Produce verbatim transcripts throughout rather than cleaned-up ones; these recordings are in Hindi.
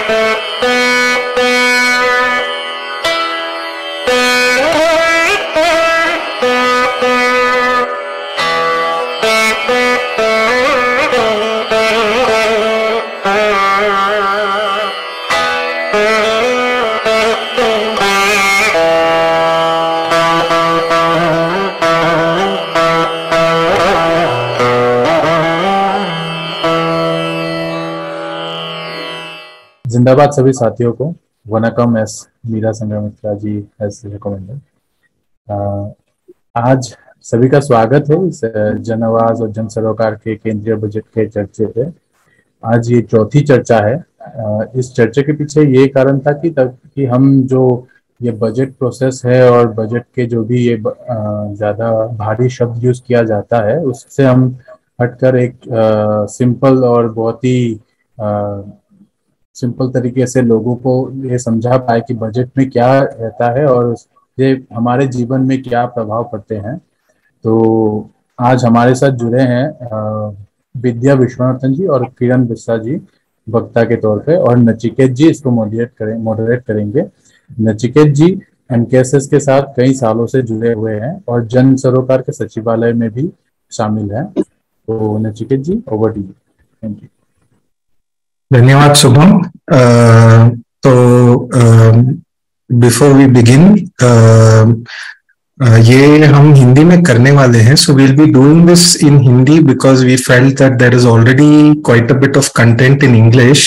जिंदाबाद सभी साथियों को। वनकम एस मीरा संघमित्रा जी एस रिकमेंडेड। आज सभी का स्वागत है इस जन आवाज और जन सरोकार के केंद्रीय बजट के चर्चे पे। आज ये चौथी चर्चा है। इस चर्चे के पीछे ये कारण था कि तब कि हम जो ये बजट प्रोसेस है और बजट के जो भी ये ज़्यादा भारी शब्द यूज किया जाता है उससे हम हटकर एक सिंपल और बहुत ही सिंपल तरीके से लोगों को ये समझा पाए कि बजट में क्या रहता है और ये हमारे जीवन में क्या प्रभाव पड़ते हैं। तो आज हमारे साथ जुड़े हैं विद्या विश्वनाथन जी और किरण बिस्सा जी वक्ता के तौर पे, और नचिकेत जी इसको मॉडरेट करें मॉडरेट करेंगे। नचिकेत जी एनकेएसएस के साथ कई सालों से जुड़े हुए हैं और जन सरोकार के सचिवालय में भी शामिल हैं। तो Nachiket ji, over to you. Thank you. धन्यवाद शुभम। तो बिफोर वी बिगिन, ये हम हिंदी में करने वाले हैं, so we'll be doing this in Hindi because we felt that there is already quite a bit of content in English,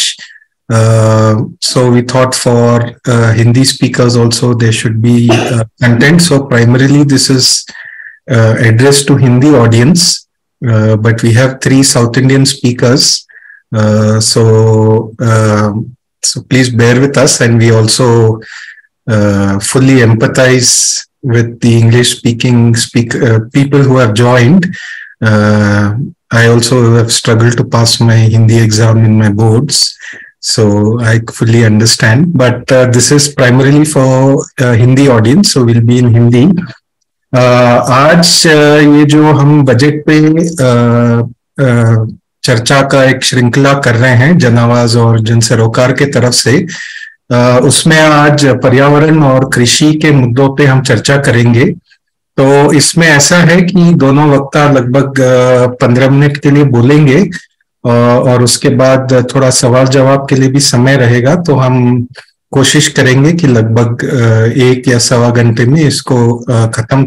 so we thought for uh, Hindi speakers also there should be uh, content. So primarily this is uh, addressed to Hindi audience, uh, but we have three South Indian speakers. Uh, so, uh, so please bear with us, and we also uh, fully empathize with the English-speaking speak uh, people who have joined. Uh, I also have struggled to pass my Hindi exam in my boards, so I fully understand. But uh, this is primarily for uh, Hindi audience, so we'll be in Hindi. Uh, आज uh, ये जो हम बजट पे uh, uh, चर्चा का एक श्रृंखला कर रहे हैं जन आवाज और जन सरोकार के तरफ से, उसमें आज पर्यावरण और कृषि के मुद्दों पे हम चर्चा करेंगे। तो इसमें ऐसा है कि दोनों वक्ता लगभग पंद्रह मिनट के लिए बोलेंगे और उसके बाद थोड़ा सवाल जवाब के लिए भी समय रहेगा। तो हम कोशिश करेंगे कि लगभग एक या सवा घंटे में इसको खत्म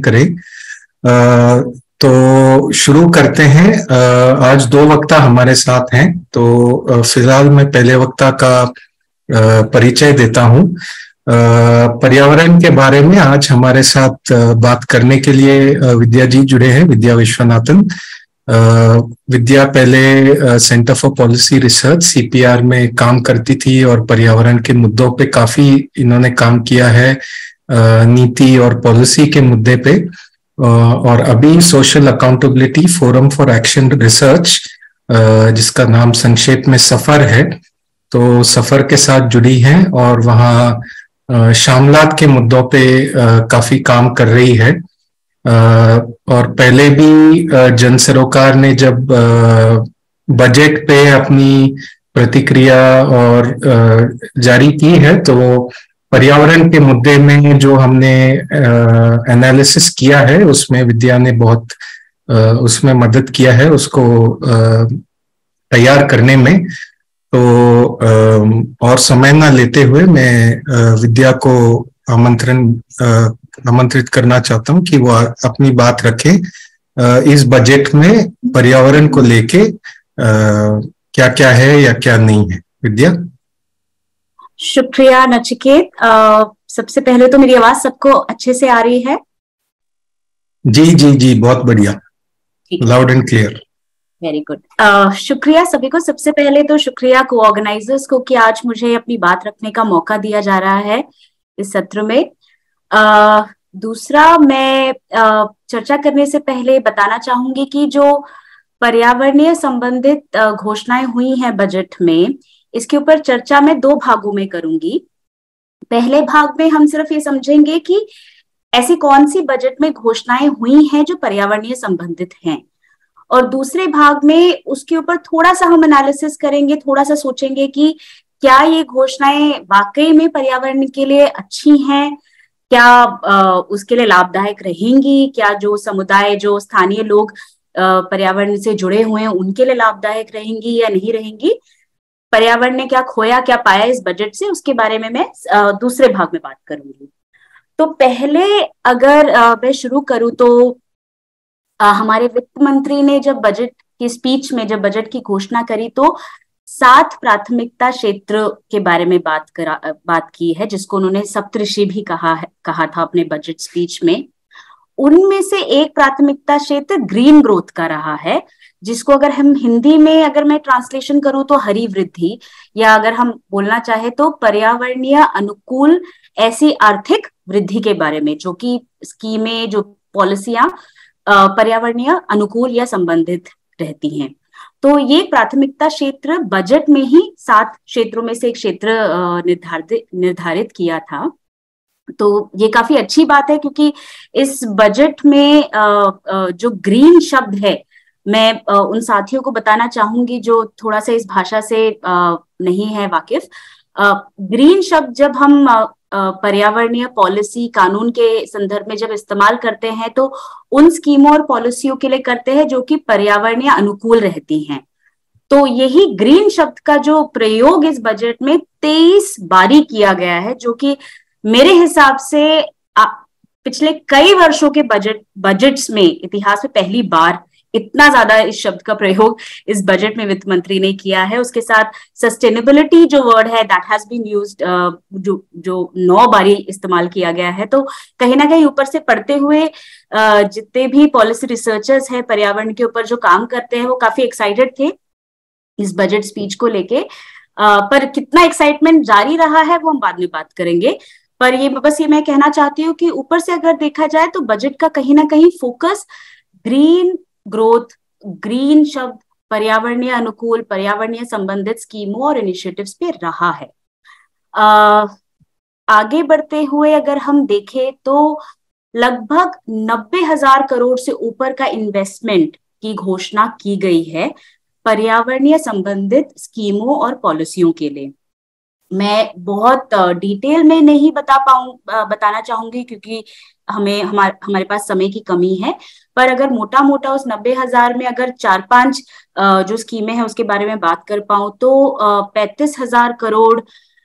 करें। तो शुरू करते हैं। आज दो वक्ता हमारे साथ हैं, तो फिलहाल मैं पहले वक्ता का परिचय देता हूं। पर्यावरण के बारे में आज हमारे साथ बात करने के लिए विद्या जी जुड़े हैं, विद्या विश्वनाथन। विद्या पहले Centre for Policy Research CPR में काम करती थी और पर्यावरण के मुद्दों पे काफी इन्होंने काम किया है, नीति और पॉलिसी के मुद्दे पे। और अभी Social Accountability Forum for Action Research, जिसका नाम संक्षेप में सफर है, तो सफर के साथ जुड़ी हैं और वहाँ शामलात के मुद्दों पे काफी काम कर रही है। और पहले भी जन सरोकार ने जब बजट पे अपनी प्रतिक्रिया और जारी की है, तो पर्यावरण के मुद्दे में जो हमने एनालिसिस किया है उसमें विद्या ने बहुत आ, उसमें मदद किया है उसको आ, तैयार करने में। तो आ, और समय ना लेते हुए मैं आ, विद्या को आमंत्रण आमंत्रित करना चाहता हूं कि वो अपनी बात रखें आ, इस बजट में पर्यावरण को लेके क्या क्या है या क्या नहीं है। विद्या। शुक्रिया नचिकेत। सबसे पहले तो मेरी आवाज सबको अच्छे से आ रही है? जी जी जी, बहुत बढ़िया, loud and clear. Very good. शुक्रिया सभी को। सबसे पहले तो शुक्रिया को ऑर्गेनाइजर्स को कि आज मुझे अपनी बात रखने का मौका दिया जा रहा है इस सत्र में। uh, दूसरा, मैं uh, चर्चा करने से पहले बताना चाहूंगी कि जो पर्यावरणीय संबंधित घोषणाएं हुई हैं बजट में, इसके ऊपर चर्चा मैं दो भागों में करूंगी। पहले भाग में हम सिर्फ ये समझेंगे कि ऐसी कौन सी बजट में घोषणाएं हुई हैं जो पर्यावरणीय संबंधित हैं, और दूसरे भाग में उसके ऊपर थोड़ा सा हम एनालिसिस करेंगे, थोड़ा सा सोचेंगे कि क्या ये घोषणाएं वाकई में पर्यावरण के लिए अच्छी हैं, क्या आ, उसके लिए लाभदायक रहेंगी, क्या जो समुदाय जो स्थानीय लोग पर्यावरण से जुड़े हुए हैं उनके लिए लाभदायक रहेंगी या नहीं रहेंगी, पर्यावरण ने क्या खोया क्या पाया इस बजट से, उसके बारे में मैं आ, दूसरे भाग में बात करूंगी। तो पहले अगर आ, मैं शुरू करूं तो आ, हमारे वित्त मंत्री ने जब बजट की स्पीच में जब बजट की घोषणा करी तो सात प्राथमिकता क्षेत्र के बारे में बात करा बात की है, जिसको उन्होंने सप्तऋषि भी कहा है कहा था अपने बजट स्पीच में। उनमें से एक प्राथमिकता क्षेत्र ग्रीन ग्रोथ का रहा है, जिसको अगर हम हिंदी में अगर मैं ट्रांसलेशन करूं तो हरी वृद्धि, या अगर हम बोलना चाहे तो पर्यावरणीय अनुकूल ऐसी आर्थिक वृद्धि के बारे में, जो कि स्कीमें जो पॉलिसियां पर्यावरणीय अनुकूल या संबंधित रहती हैं। तो ये प्राथमिकता क्षेत्र बजट में ही सात क्षेत्रों में से एक क्षेत्र निर्धारित निर्धारित किया था। तो ये काफी अच्छी बात है, क्योंकि इस बजट में जो ग्रीन शब्द है, मैं उन साथियों को बताना चाहूंगी जो थोड़ा सा इस भाषा से नहीं है वाकिफ। ग्रीन शब्द जब हम पर्यावरणीय पॉलिसी कानून के संदर्भ में जब इस्तेमाल करते हैं तो उन स्कीमों और पॉलिसियों के लिए करते हैं जो कि पर्यावरणीय अनुकूल रहती हैं। तो यही ग्रीन शब्द का जो प्रयोग इस बजट में तेईस बारी किया गया है, जो कि मेरे हिसाब से आ, पिछले कई वर्षों के बजट बजट्स में इतिहास में पहली बार इतना ज्यादा इस शब्द का प्रयोग इस बजट में वित्त मंत्री ने किया है। उसके साथ सस्टेनेबिलिटी जो वर्ड है दैट हैज बीन यूज्ड, जो जो नौ बारी इस्तेमाल किया गया है। तो कहीं ना कहीं ऊपर से पढ़ते हुए जितने भी पॉलिसी रिसर्चर्स हैं पर्यावरण के ऊपर जो काम करते हैं वो काफी एक्साइटेड थे इस बजट स्पीच को लेके, पर कितना एक्साइटमेंट जारी रहा है वो हम बाद में बात करेंगे। पर ये बस ये मैं कहना चाहती हूँ कि ऊपर से अगर देखा जाए तो बजट का कहीं ना कहीं फोकस ग्रीन ग्रोथ, ग्रीन शब्द, पर्यावरणीय अनुकूल, पर्यावरणीय संबंधित स्कीमों और इनिशिएटिव्स पे रहा है। आ, आगे बढ़ते हुए अगर हम देखें तो लगभग नब्बे हजार करोड़ से ऊपर का इन्वेस्टमेंट की घोषणा की गई है पर्यावरणीय संबंधित स्कीमों और पॉलिसियों के लिए। मैं बहुत डिटेल में नहीं बता पाऊं बताना चाहूंगी क्योंकि हमें हमारे हमारे पास समय की कमी है, पर अगर मोटा मोटा उस नब्बे हजार में अगर चार पांच जो स्कीमें हैं उसके बारे में बात कर पाऊं तो पैंतीस हजार करोड़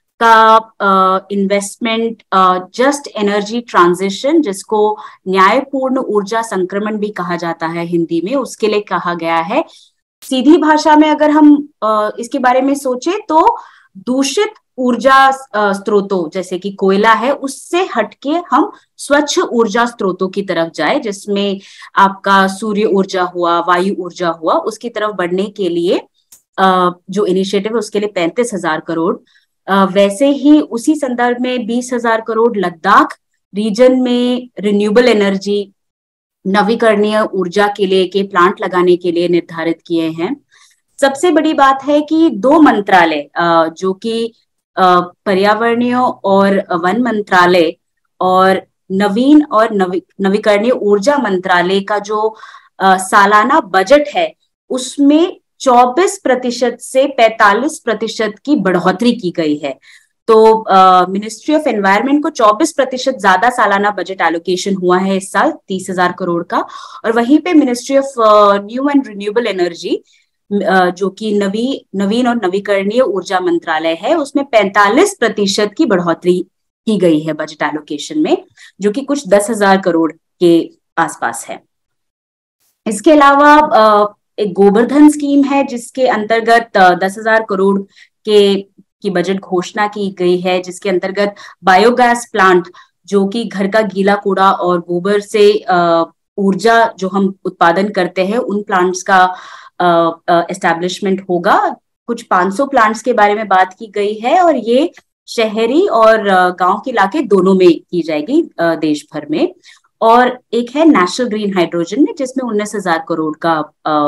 का इन्वेस्टमेंट जस्ट एनर्जी ट्रांजिशन, जिसको न्यायपूर्ण ऊर्जा संक्रमण भी कहा जाता है हिंदी में, उसके लिए कहा गया है। सीधी भाषा में अगर हम इसके बारे में सोचे तो दूषित ऊर्जा स्रोतों जैसे कि कोयला है उससे हटके हम स्वच्छ ऊर्जा स्रोतों की तरफ जाए, जिसमें आपका सूर्य ऊर्जा हुआ, वायु ऊर्जा हुआ, उसकी तरफ बढ़ने के लिए जो इनिशिएटिव है उसके लिए पैंतीस हजार करोड़। वैसे ही उसी संदर्भ में बीस हजार करोड़ लद्दाख रीजन में रिन्यूएबल एनर्जी, नवीकरणीय ऊर्जा के लिए के प्लांट लगाने के लिए निर्धारित किए हैं। सबसे बड़ी बात है कि दो मंत्रालय जो कि पर्यावरणीय और वन मंत्रालय और नवीन और नवी नवीकरणीय ऊर्जा मंत्रालय का जो सालाना बजट है उसमें चौबीस प्रतिशत से पैंतालीस प्रतिशत की बढ़ोतरी की गई है। तो मिनिस्ट्री ऑफ एनवायरनमेंट को चौबीस प्रतिशत ज्यादा सालाना बजट एलोकेशन हुआ है इस साल तीस हजार करोड़ का, और वहीं पे Ministry of New and Renewable Energy जो कि नवी नवीन और नवीकरणीय ऊर्जा मंत्रालय है उसमें पैंतालीस प्रतिशत की बढ़ोतरी की गई है बजट एलोकेशन में, जो कि कुछ दस हजार करोड़ के आसपास है। इसके अलावा एक गोवर्धन स्कीम है जिसके अंतर्गत दस हजार करोड़ के की बजट घोषणा की गई है, जिसके अंतर्गत बायोगैस प्लांट जो कि घर का गीला कूड़ा और गोबर से ऊर्जा जो हम उत्पादन करते हैं उन प्लांट्स का एस्टैब्लिशमेंट होगा। कुछ पाँच सौ प्लांट्स के बारे में बात की गई है और ये शहरी और गांव के इलाके दोनों में की जाएगी देश भर में। और एक है नेशनल ग्रीन हाइड्रोजन में जिसमें उन्नीस हजार करोड़ का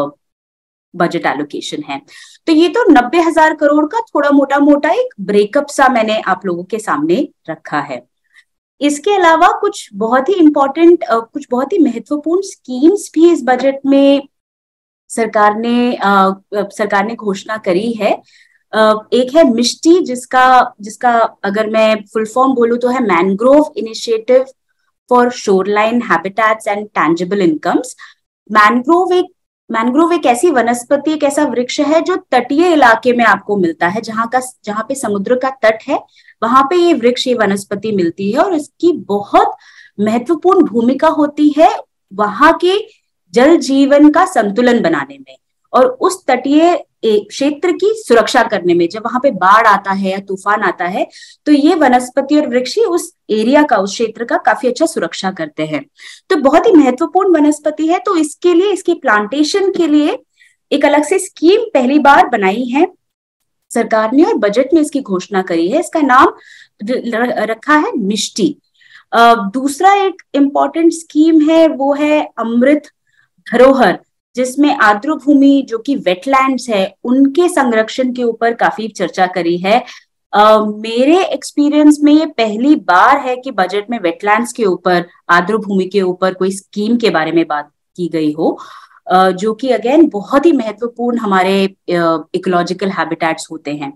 बजट एलोकेशन है। तो ये तो नब्बे हजार करोड़ का थोड़ा मोटा मोटा एक ब्रेकअप सा मैंने आप लोगों के सामने रखा है। इसके अलावा कुछ बहुत ही इंपॉर्टेंट कुछ बहुत ही महत्वपूर्ण स्कीम्स भी इस बजट में सरकार ने आ, सरकार ने घोषणा करी है। एक है मिष्टी, जिसका जिसका अगर मैं फुल फॉर्म बोलूं तो है mangrove initiative for shoreline habitats and tangible incomes. Mangrove एक मैनग्रोव एक ऐसी वनस्पति, एक ऐसा वृक्ष है जो तटीय इलाके में आपको मिलता है, जहां का जहां पे समुद्र का तट है वहां पे ये वृक्ष, ये वनस्पति मिलती है, और इसकी बहुत महत्वपूर्ण भूमिका होती है वहां के जल जीवन का संतुलन बनाने में और उस तटीय क्षेत्र की सुरक्षा करने में। जब वहां पे बाढ़ आता है या तूफान आता है तो ये वनस्पति और वृक्ष उस एरिया का, उस क्षेत्र का काफी अच्छा सुरक्षा करते हैं। तो बहुत ही महत्वपूर्ण वनस्पति है। तो इसके लिए, इसकी प्लांटेशन के लिए एक अलग से स्कीम पहली बार बनाई है सरकार ने और बजट में इसकी घोषणा करी है। इसका नाम रखा है मिष्टी। दूसरा एक इम्पॉर्टेंट स्कीम है वो है अमृत धरोहर, जिसमें आर्द्र भूमि जो कि वेटलैंड्स है उनके संरक्षण के ऊपर काफी चर्चा करी है। uh, मेरे एक्सपीरियंस में ये पहली बार है कि बजट में वेटलैंड्स के ऊपर, आर्द्र भूमि के ऊपर कोई स्कीम के बारे में बात की गई हो, uh, जो कि अगेन बहुत ही महत्वपूर्ण हमारे इकोलॉजिकल uh, हैबिटेट्स होते हैं।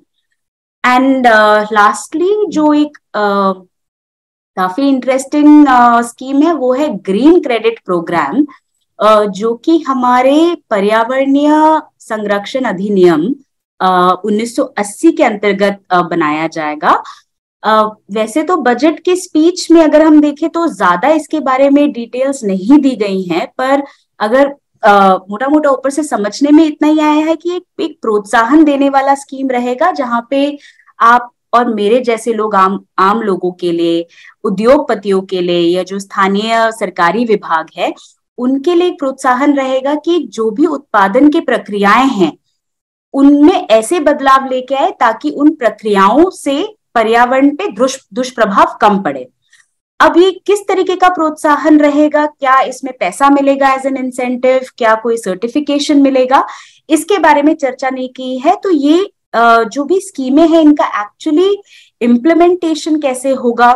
एंड लास्टली uh, जो एक uh, काफी इंटरेस्टिंग स्कीम है वो है ग्रीन क्रेडिट प्रोग्राम, Uh, जो कि हमारे पर्यावरणीय संरक्षण अधिनियम uh, उन्नीस सौ अस्सी के अंतर्गत uh, बनाया जाएगा। uh, वैसे तो बजट के स्पीच में अगर हम देखें तो ज्यादा इसके बारे में डिटेल्स नहीं दी गई हैं, पर अगर uh, मोटा मोटा ऊपर से समझने में इतना ही आया है कि एक, एक प्रोत्साहन देने वाला स्कीम रहेगा, जहां पे आप और मेरे जैसे लोग, आम आम लोगों के लिए, उद्योगपतियों के लिए या जो स्थानीय सरकारी विभाग है उनके लिए प्रोत्साहन रहेगा कि जो भी उत्पादन की प्रक्रियाएं हैं उनमें ऐसे बदलाव लेके आए ताकि उन प्रक्रियाओं से पर्यावरण पे दुष्प्रभाव कम पड़े। अब ये किस तरीके का प्रोत्साहन रहेगा, क्या इसमें पैसा मिलेगा एज एन इंसेंटिव, क्या कोई सर्टिफिकेशन मिलेगा, इसके बारे में चर्चा नहीं की है। तो ये जो भी स्कीमें हैं इनका एक्चुअली इम्प्लीमेंटेशन कैसे होगा,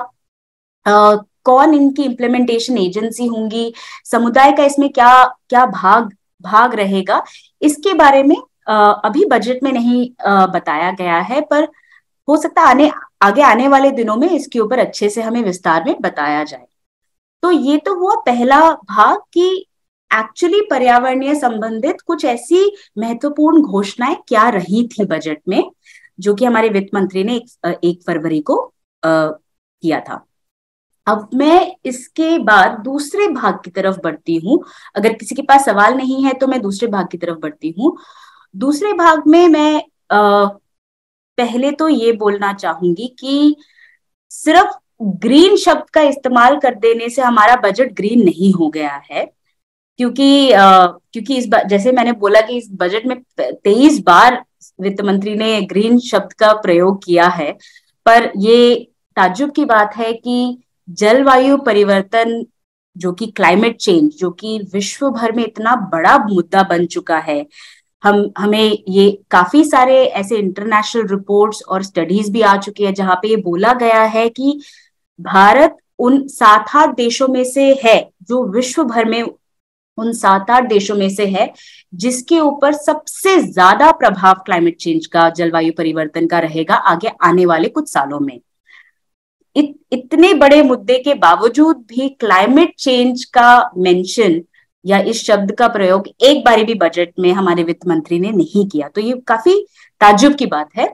कौन इनकी इम्प्लीमेंटेशन एजेंसी होंगी, समुदाय का इसमें क्या क्या भाग भाग रहेगा, इसके बारे में अभी बजट में नहीं बताया गया है, पर हो सकता है आने आगे आने वाले दिनों में इसके ऊपर अच्छे से हमें विस्तार में बताया जाए। तो ये तो हुआ पहला भाग कि एक्चुअली पर्यावरणीय संबंधित कुछ ऐसी महत्वपूर्ण घोषणाएं क्या रही थी बजट में, जो कि हमारे वित्त मंत्री ने एक, एक फरवरी को आ, किया था। अब मैं इसके बाद दूसरे भाग की तरफ बढ़ती हूँ। अगर किसी के पास सवाल नहीं है तो मैं दूसरे भाग की तरफ बढ़ती हूँ। दूसरे भाग में मैं आ, पहले तो ये बोलना चाहूंगी कि सिर्फ ग्रीन शब्द का इस्तेमाल कर देने से हमारा बजट ग्रीन नहीं हो गया है, क्योंकि आ, क्योंकि इस बार जैसे मैंने बोला कि इस बजट में तेईस बार वित्त मंत्री ने ग्रीन शब्द का प्रयोग किया है, पर ये ताज्जुब की बात है कि जलवायु परिवर्तन जो कि क्लाइमेट चेंज, जो कि विश्व भर में इतना बड़ा मुद्दा बन चुका है, हम हमें ये काफी सारे ऐसे इंटरनेशनल रिपोर्ट्स और स्टडीज भी आ चुकी है जहां पे ये बोला गया है कि भारत उन सात आठ देशों में से है, जो विश्व भर में उन सात आठ देशों में से है जिसके ऊपर सबसे ज्यादा प्रभाव क्लाइमेट चेंज का, जलवायु परिवर्तन का रहेगा आगे आने वाले कुछ सालों में। इत, इतने बड़े मुद्दे के बावजूद भी क्लाइमेट चेंज का मेंशन या इस शब्द का प्रयोग एक बारी भी बजट में हमारे वित्त मंत्री ने नहीं किया, तो ये काफी ताज्जुब की बात है।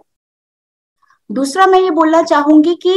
दूसरा मैं ये बोलना चाहूंगी कि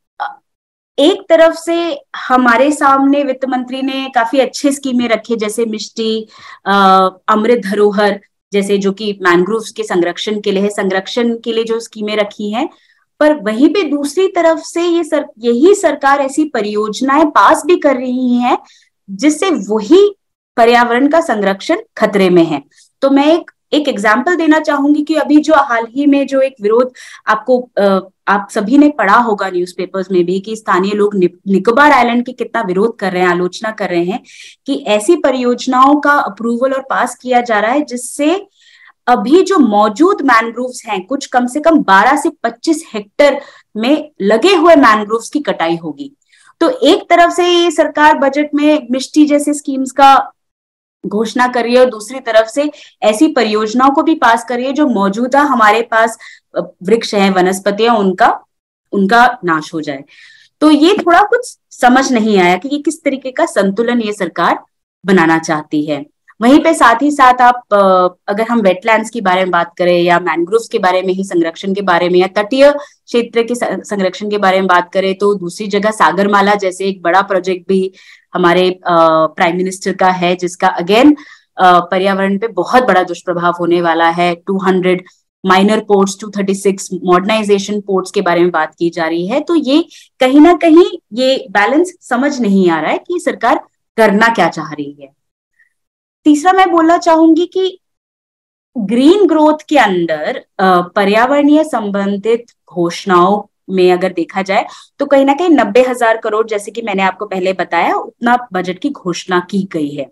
एक तरफ से हमारे सामने वित्त मंत्री ने काफी अच्छे स्कीमें रखे, जैसे मिष्टी, अमृत धरोहर जैसे, जो कि मैंग्रोव्स के संरक्षण के लिए है, संरक्षण के लिए जो स्कीमें रखी हैं, पर वहीं पे दूसरी तरफ से ये सर, यही सरकार ऐसी परियोजनाएं पास भी कर रही है जिससे वही पर्यावरण का संरक्षण खतरे में है। तो मैं एक एक एग्जाम्पल देना चाहूंगी कि अभी जो हाल ही में जो एक विरोध आपको आप सभी ने पढ़ा होगा न्यूज़पेपर्स में भी, कि स्थानीय लोग निकोबार आइलैंड के कितना विरोध कर रहे हैं, आलोचना कर रहे हैं कि ऐसी परियोजनाओं का अप्रूवल और पास किया जा रहा है जिससे अभी जो मौजूद मैनग्रोव्स हैं, कुछ कम से कम बारह से पच्चीस हेक्टेयर में लगे हुए मैनग्रोव्स की कटाई होगी। तो एक तरफ से ये सरकार बजट में मिष्टी जैसे स्कीम्स का घोषणा कर रही है और दूसरी तरफ से ऐसी परियोजनाओं को भी पास कर रही है जो मौजूदा हमारे पास वृक्ष हैं, वनस्पतियां, उनका उनका नाश हो जाए। तो ये थोड़ा कुछ समझ नहीं आया कि ये किस तरीके का संतुलन ये सरकार बनाना चाहती है। वहीं पे साथ ही साथ आप अगर हम वेटलैंड्स के बारे में बात करें या मैंग्रोव्स के बारे में ही संरक्षण के बारे में या तटीय क्षेत्र के संरक्षण के बारे में बात करें तो दूसरी जगह सागरमाला जैसे एक बड़ा प्रोजेक्ट भी हमारे प्राइम मिनिस्टर का है, जिसका अगेन पर्यावरण पे बहुत बड़ा दुष्प्रभाव होने वाला है। Two hundred minor ports, two thirty six modernisation ports के बारे में बात की जा रही है। तो ये कहीं ना कहीं ये बैलेंस समझ नहीं आ रहा है कि सरकार करना क्या चाह रही है। तीसरा मैं बोलना चाहूंगी कि ग्रीन ग्रोथ के अंदर पर्यावरणीय संबंधित घोषणाओं में अगर देखा जाए तो कहीं ना कहीं नब्बे हजार करोड़, जैसे कि मैंने आपको पहले बताया, उतना बजट की घोषणा की गई है।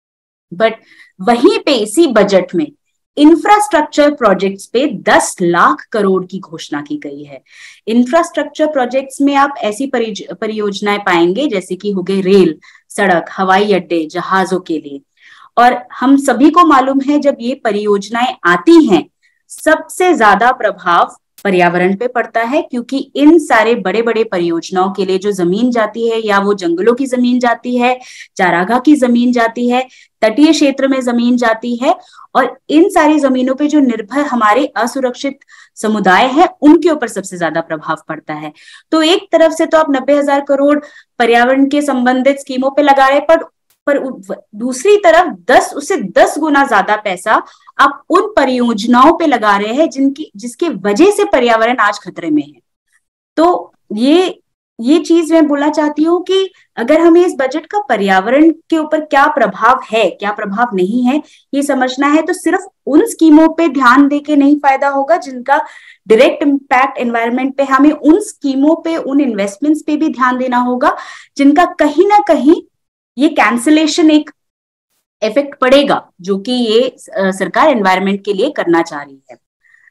बट वहीं पे इसी बजट में इंफ्रास्ट्रक्चर प्रोजेक्ट्स पे दस लाख करोड़ की घोषणा की गई है। इंफ्रास्ट्रक्चर प्रोजेक्ट्स में आप ऐसी परियोजनाएं पाएंगे जैसे कि हो गए रेल, सड़क, हवाई अड्डे, जहाजों के लिए। और हम सभी को मालूम है जब ये परियोजनाएं आती हैं सबसे ज्यादा प्रभाव पर्यावरण पे पड़ता है, क्योंकि इन सारे बड़े बड़े परियोजनाओं के लिए जो जमीन जाती है, या वो जंगलों की जमीन जाती है, चारागाह की जमीन जाती है, तटीय क्षेत्र में जमीन जाती है, और इन सारी जमीनों पे जो निर्भर हमारे असुरक्षित समुदाय है उनके ऊपर सबसे ज्यादा प्रभाव पड़ता है। तो एक तरफ से तो आप नब्बे हजार करोड़ पर्यावरण के संबंधित स्कीमों पे लगा रहे, पर पर दूसरी तरफ दस उससे दस गुना ज्यादा पैसा आप उन परियोजनाओं पे लगा रहे हैं जिनकी जिसके वजह से पर्यावरण आज खतरे में है। तो ये ये चीज मैं बोलना चाहती हूँ कि अगर हमें इस बजट का पर्यावरण के ऊपर क्या प्रभाव है, क्या प्रभाव नहीं है, ये समझना है, तो सिर्फ उन स्कीमों पे ध्यान देके नहीं फायदा होगा जिनका डायरेक्ट इम्पैक्ट एनवायरनमेंट पे। हमें उन स्कीमों पे, उन इन्वेस्टमेंट्स पे भी ध्यान देना होगा जिनका कहीं ना कहीं ये कैंसिलेशन एक इफेक्ट पड़ेगा, जो कि ये सरकार एनवायरनमेंट के लिए करना चाह रही है।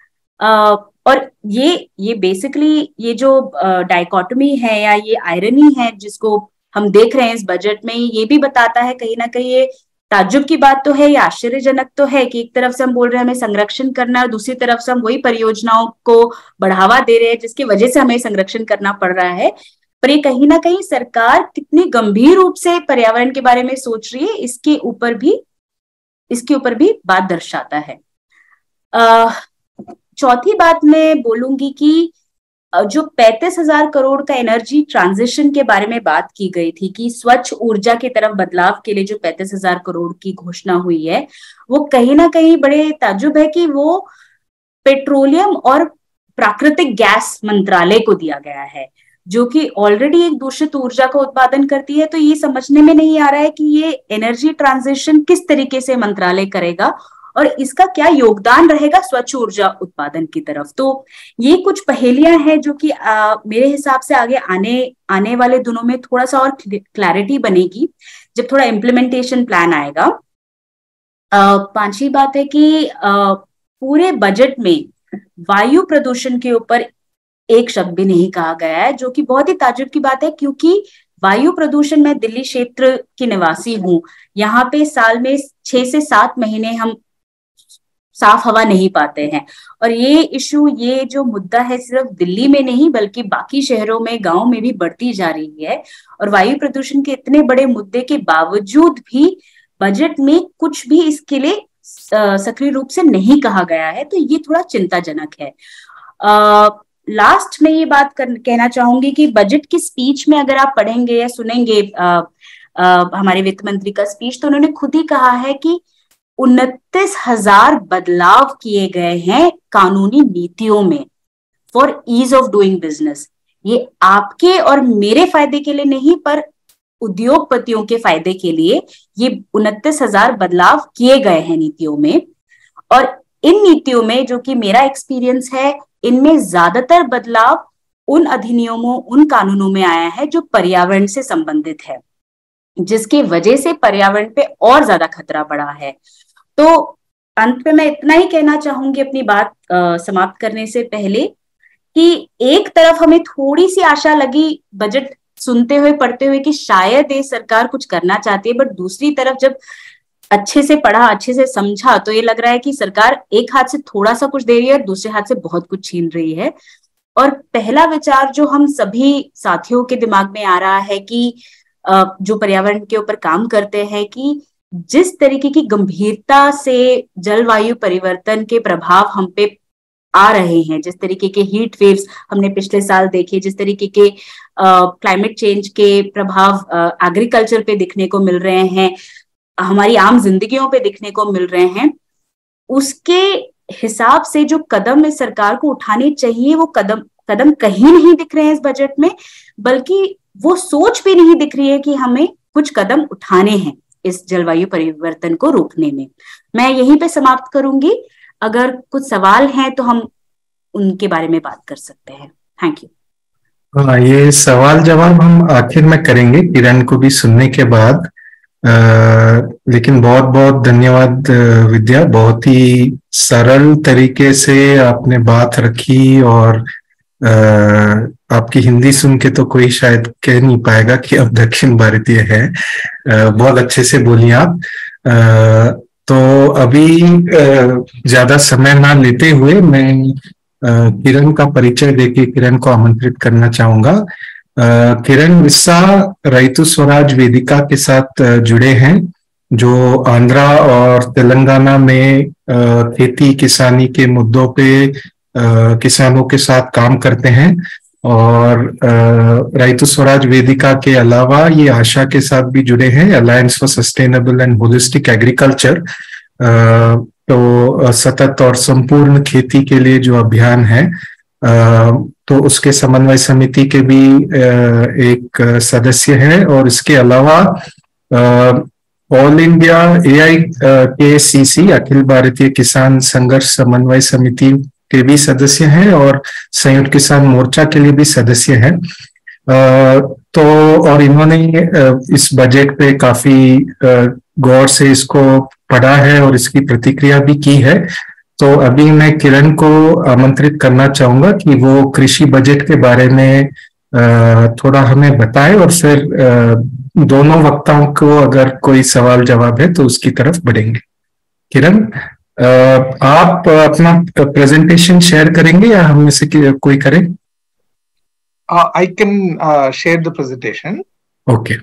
आ, और ये ये बेसिकली ये जो डाइकोटमी है या ये आयरनी है जिसको हम देख रहे हैं इस बजट में, ये भी बताता है कहीं ना कहीं, ये ताज्जुब की बात तो है, ये आश्चर्यजनक तो है कि एक तरफ से हम बोल रहे हैं हमें संरक्षण करना है और दूसरी तरफ से हम वही परियोजनाओं को बढ़ावा दे रहे हैं जिसकी वजह से हमें संरक्षण करना पड़ रहा है। पर ये कहीं ना कहीं सरकार कितनी गंभीर रूप से पर्यावरण के बारे में सोच रही है, इसके ऊपर भी इसके ऊपर भी बात दर्शाता है। आ, चौथी बात मैं बोलूंगी कि जो पैंतीस हजार करोड़ का एनर्जी ट्रांजिशन के बारे में बात की गई थी कि स्वच्छ ऊर्जा की तरफ बदलाव के लिए जो पैंतीस हजार करोड़ की घोषणा हुई है, वो कहीं ना कहीं बड़े ताज्जुब है कि वो पेट्रोलियम और प्राकृतिक गैस मंत्रालय को दिया गया है, जो कि ऑलरेडी एक दूषित ऊर्जा का उत्पादन करती है। तो ये समझने में नहीं आ रहा है कि ये एनर्जी ट्रांजिशन किस तरीके से मंत्रालय करेगा और इसका क्या योगदान रहेगा स्वच्छ ऊर्जा उत्पादन की तरफ। तो ये कुछ पहेलियां हैं जो कि आ, मेरे हिसाब से आगे आने आने वाले दिनों में थोड़ा सा और क्लैरिटी बनेगी जब थोड़ा इम्प्लीमेंटेशन प्लान आएगा। पांचवी बात है कि आ, पूरे बजट में वायु प्रदूषण के ऊपर एक शब्द भी नहीं कहा गया है, जो कि बहुत ही ताज्जुब की बात है, क्योंकि वायु प्रदूषण, मैं दिल्ली क्षेत्र की निवासी हूँ, यहाँ पे साल में छह से सात महीने हम साफ हवा नहीं पाते हैं। और ये इशू, ये जो मुद्दा है, सिर्फ दिल्ली में नहीं बल्कि बाकी शहरों में, गांव में भी बढ़ती जा रही है। और वायु प्रदूषण के इतने बड़े मुद्दे के बावजूद भी बजट में कुछ भी इसके लिए सक्रिय रूप से नहीं कहा गया है, तो ये थोड़ा चिंताजनक है। आ, लास्ट में ये बात कर, कहना चाहूंगी कि बजट की स्पीच में अगर आप पढ़ेंगे या सुनेंगे आ, आ, हमारे वित्त मंत्री का स्पीच, तो उन्होंने खुद ही कहा है कि उनतीस हजार बदलाव किए गए हैं कानूनी नीतियों में for ease of doing business. ये आपके और मेरे फायदे के लिए नहीं, पर उद्योगपतियों के फायदे के लिए ये उनतीस हजार बदलाव किए गए हैं नीतियों में। और इन नीतियों में, जो कि मेरा एक्सपीरियंस है, इनमें ज्यादातर बदलाव उन अधिनियमों, उन कानूनों में आया है जो पर्यावरण से संबंधित है, जिसकी वजह से पर्यावरण पे और ज्यादा खतरा बढ़ा है। तो अंत में मैं इतना ही कहना चाहूंगी अपनी बात आ, समाप्त करने से पहले, कि एक तरफ हमें थोड़ी सी आशा लगी बजट सुनते हुए, पढ़ते हुए, कि शायद ये सरकार कुछ करना चाहती है, बट दूसरी तरफ जब अच्छे से पढ़ा, अच्छे से समझा, तो ये लग रहा है कि सरकार एक हाथ से थोड़ा सा कुछ दे रही है और दूसरे हाथ से बहुत कुछ छीन रही है। और पहला विचार जो हम सभी साथियों के दिमाग में आ रहा है कि जो पर्यावरण के ऊपर काम करते हैं, कि जिस तरीके की गंभीरता से जलवायु परिवर्तन के प्रभाव हम पे आ रहे हैं, जिस तरीके के हीट वेव्स हमने पिछले साल देखे, जिस तरीके के क्लाइमेट चेंज के प्रभाव एग्रीकल्चर पे दिखने को मिल रहे हैं, हमारी आम जिंदगियों पे दिखने को मिल रहे हैं, उसके हिसाब से जो कदम इस सरकार को उठाने चाहिए वो कदम कदम कहीं नहीं दिख रहे हैं इस बजट में, बल्कि वो सोच भी नहीं दिख रही है कि हमें कुछ कदम उठाने हैं इस जलवायु परिवर्तन को रोकने में। मैं यहीं पे समाप्त करूंगी। अगर कुछ सवाल हैं तो हम उनके बारे में बात कर सकते हैं। Thank you. हाँ, ये सवाल जवाब हम आखिर में करेंगे किरण को भी सुनने के बाद। आ, लेकिन बहुत बहुत धन्यवाद विद्या, बहुत ही सरल तरीके से आपने बात रखी और आ, आपकी हिंदी सुन के तो कोई शायद कह नहीं पाएगा कि आप दक्षिण भारतीय है। आ, बहुत अच्छे से बोली आप। आ, तो अभी ज्यादा समय ना लेते हुए मैं किरण का परिचय देके किरण को आमंत्रित करना चाहूंगा। किरण विस्सा रैतु स्वराज वेदिका के साथ जुड़े हैं, जो आंध्रा और तेलंगाना में खेती किसानी के मुद्दों पे किसानों के साथ काम करते हैं। और रैतु स्वराज वेदिका के अलावा ये आशा के साथ भी जुड़े हैं, Alliance for Sustainable and Holistic Agriculture. तो सतत और संपूर्ण खेती के लिए जो अभियान है, तो उसके समन्वय समिति के भी एक सदस्य है। और इसके अलावा ऑल इंडिया ए आई के सी सी अखिल भारतीय किसान संघर्ष समन्वय समिति के भी सदस्य हैं और संयुक्त किसान मोर्चा के लिए भी सदस्य हैं। तो और इन्होंने इस बजट पे काफी गौर से इसको पढ़ा है और इसकी प्रतिक्रिया भी की है। तो अभी मैं किरण को आमंत्रित करना चाहूंगा कि वो कृषि बजट के बारे में थोड़ा हमें बताए और फिर दोनों वक्ताओं को अगर कोई सवाल जवाब है तो उसकी तरफ बढ़ेंगे। किरण, आप अपना प्रेजेंटेशन शेयर करेंगे या हम में से कोई करे? I can share the presentation. Okay,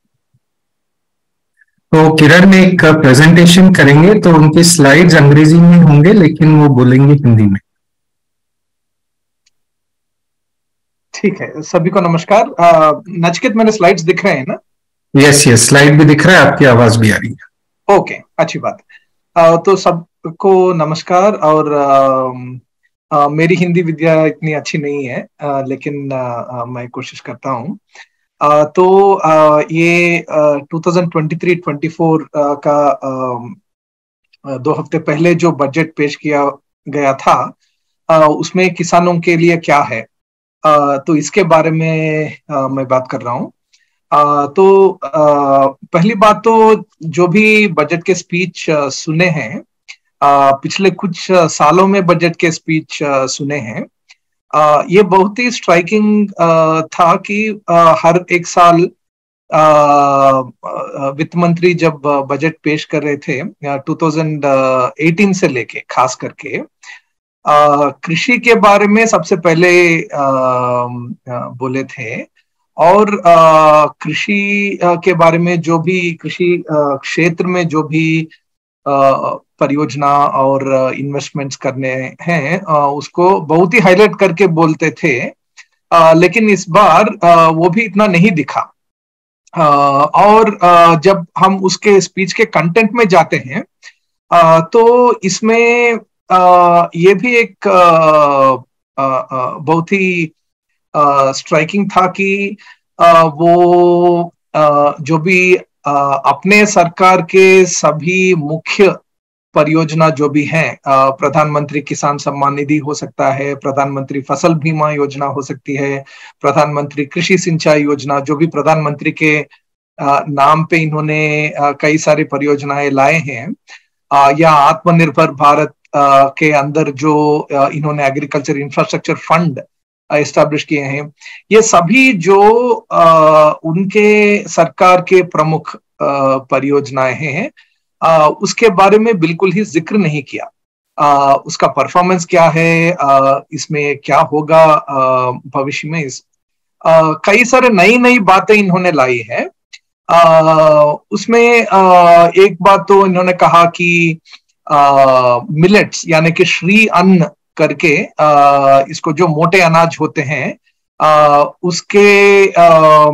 तो किरण एक प्रेजेंटेशन करेंगे, तो उनकी स्लाइड्स अंग्रेजी में होंगे लेकिन वो बोलेंगे हिंदी में। ठीक है, सभी को नमस्कार। नचिकेत, मेरे स्लाइड्स दिख रहे हैं ना? यस यस, स्लाइड भी दिख रहा है, आपकी आवाज भी आ रही है। ओके, अच्छी बात। uh, तो सबको नमस्कार। और uh, uh, मेरी हिंदी विद्या इतनी अच्छी नहीं है, uh, लेकिन uh, uh, मैं कोशिश करता हूँ। Uh, तो uh, ये uh, twenty three twenty four uh, का uh, दो हफ्ते पहले जो बजट पेश किया गया था, uh, उसमें किसानों के लिए क्या है, uh, तो इसके बारे में uh, मैं बात कर रहा हूँ। uh, तो uh, पहली बात तो जो भी बजट के स्पीच uh, सुने हैं, uh, पिछले कुछ सालों में बजट के स्पीच uh, सुने हैं, Uh, ये बहुत ही स्ट्राइकिंग uh, था कि uh, हर एक साल uh, वित्त मंत्री जब बजट पेश कर रहे थे टू थाउजेंड एटीन से लेके खास करके uh, कृषि के बारे में सबसे पहले uh, uh, बोले थे। और uh, कृषि uh, के बारे में जो भी कृषि uh, क्षेत्र में जो भी uh, परियोजना और इन्वेस्टमेंट्स करने हैं उसको बहुत ही हाईलाइट करके बोलते थे, लेकिन इस बार वो भी इतना नहीं दिखा। और जब हम उसके स्पीच के कंटेंट में जाते हैं तो इसमें ये भी एक बहुत ही स्ट्राइकिंग था कि वो जो भी अपने सरकार के सभी मुख्य परियोजना जो भी है, प्रधानमंत्री किसान सम्मान निधि हो सकता है, प्रधानमंत्री फसल बीमा योजना हो सकती है, प्रधानमंत्री कृषि सिंचाई योजना, जो भी प्रधानमंत्री के नाम पे इन्होंने कई सारी परियोजनाएं लाए हैं, या आत्मनिर्भर भारत के अंदर जो इन्होंने एग्रीकल्चर इंफ्रास्ट्रक्चर फंड एस्टैब्लिश किए हैं, ये सभी जो उनके सरकार के प्रमुख परियोजनाएं हैं, आ, उसके बारे में बिल्कुल ही जिक्र नहीं किया। आ, उसका परफॉर्मेंस क्या है, आ, इसमें क्या होगा भविष्य में, इस आ, कई सारे नई नई बातें इन्होंने लाई है। आ, उसमें आ, एक बात तो इन्होंने कहा कि मिलेट्स यानी कि श्री अन्न करके आ, इसको जो मोटे अनाज होते हैं आ, उसके आ,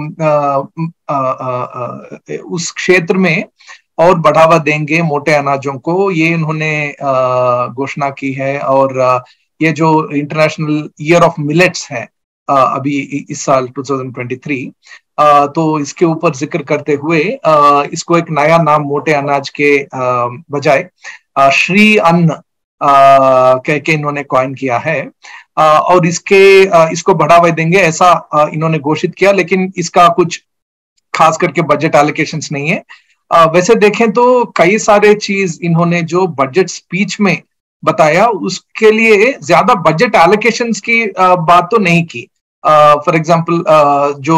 आ, आ, आ, उस क्षेत्र में और बढ़ावा देंगे मोटे अनाजों को, ये इन्होंने घोषणा की है। और ये जो इंटरनेशनल ईयर ऑफ मिलेट्स है अभी इस साल दो हज़ार तेईस, तो इसके ऊपर जिक्र करते हुए इसको एक नया नाम मोटे अनाज के बजाय श्री अन्न कह के इन्होंने कॉइन किया है। और इसके इसको बढ़ावा देंगे ऐसा इन्होंने घोषित किया, लेकिन इसका कुछ खास करके बजट एलोकेशंस नहीं है। Uh, वैसे देखें तो कई सारे चीज इन्होंने जो बजट स्पीच में बताया उसके लिए ज्यादा बजट एलोकेशंस की uh, बात तो नहीं की। फॉर uh, एग्जांपल uh, जो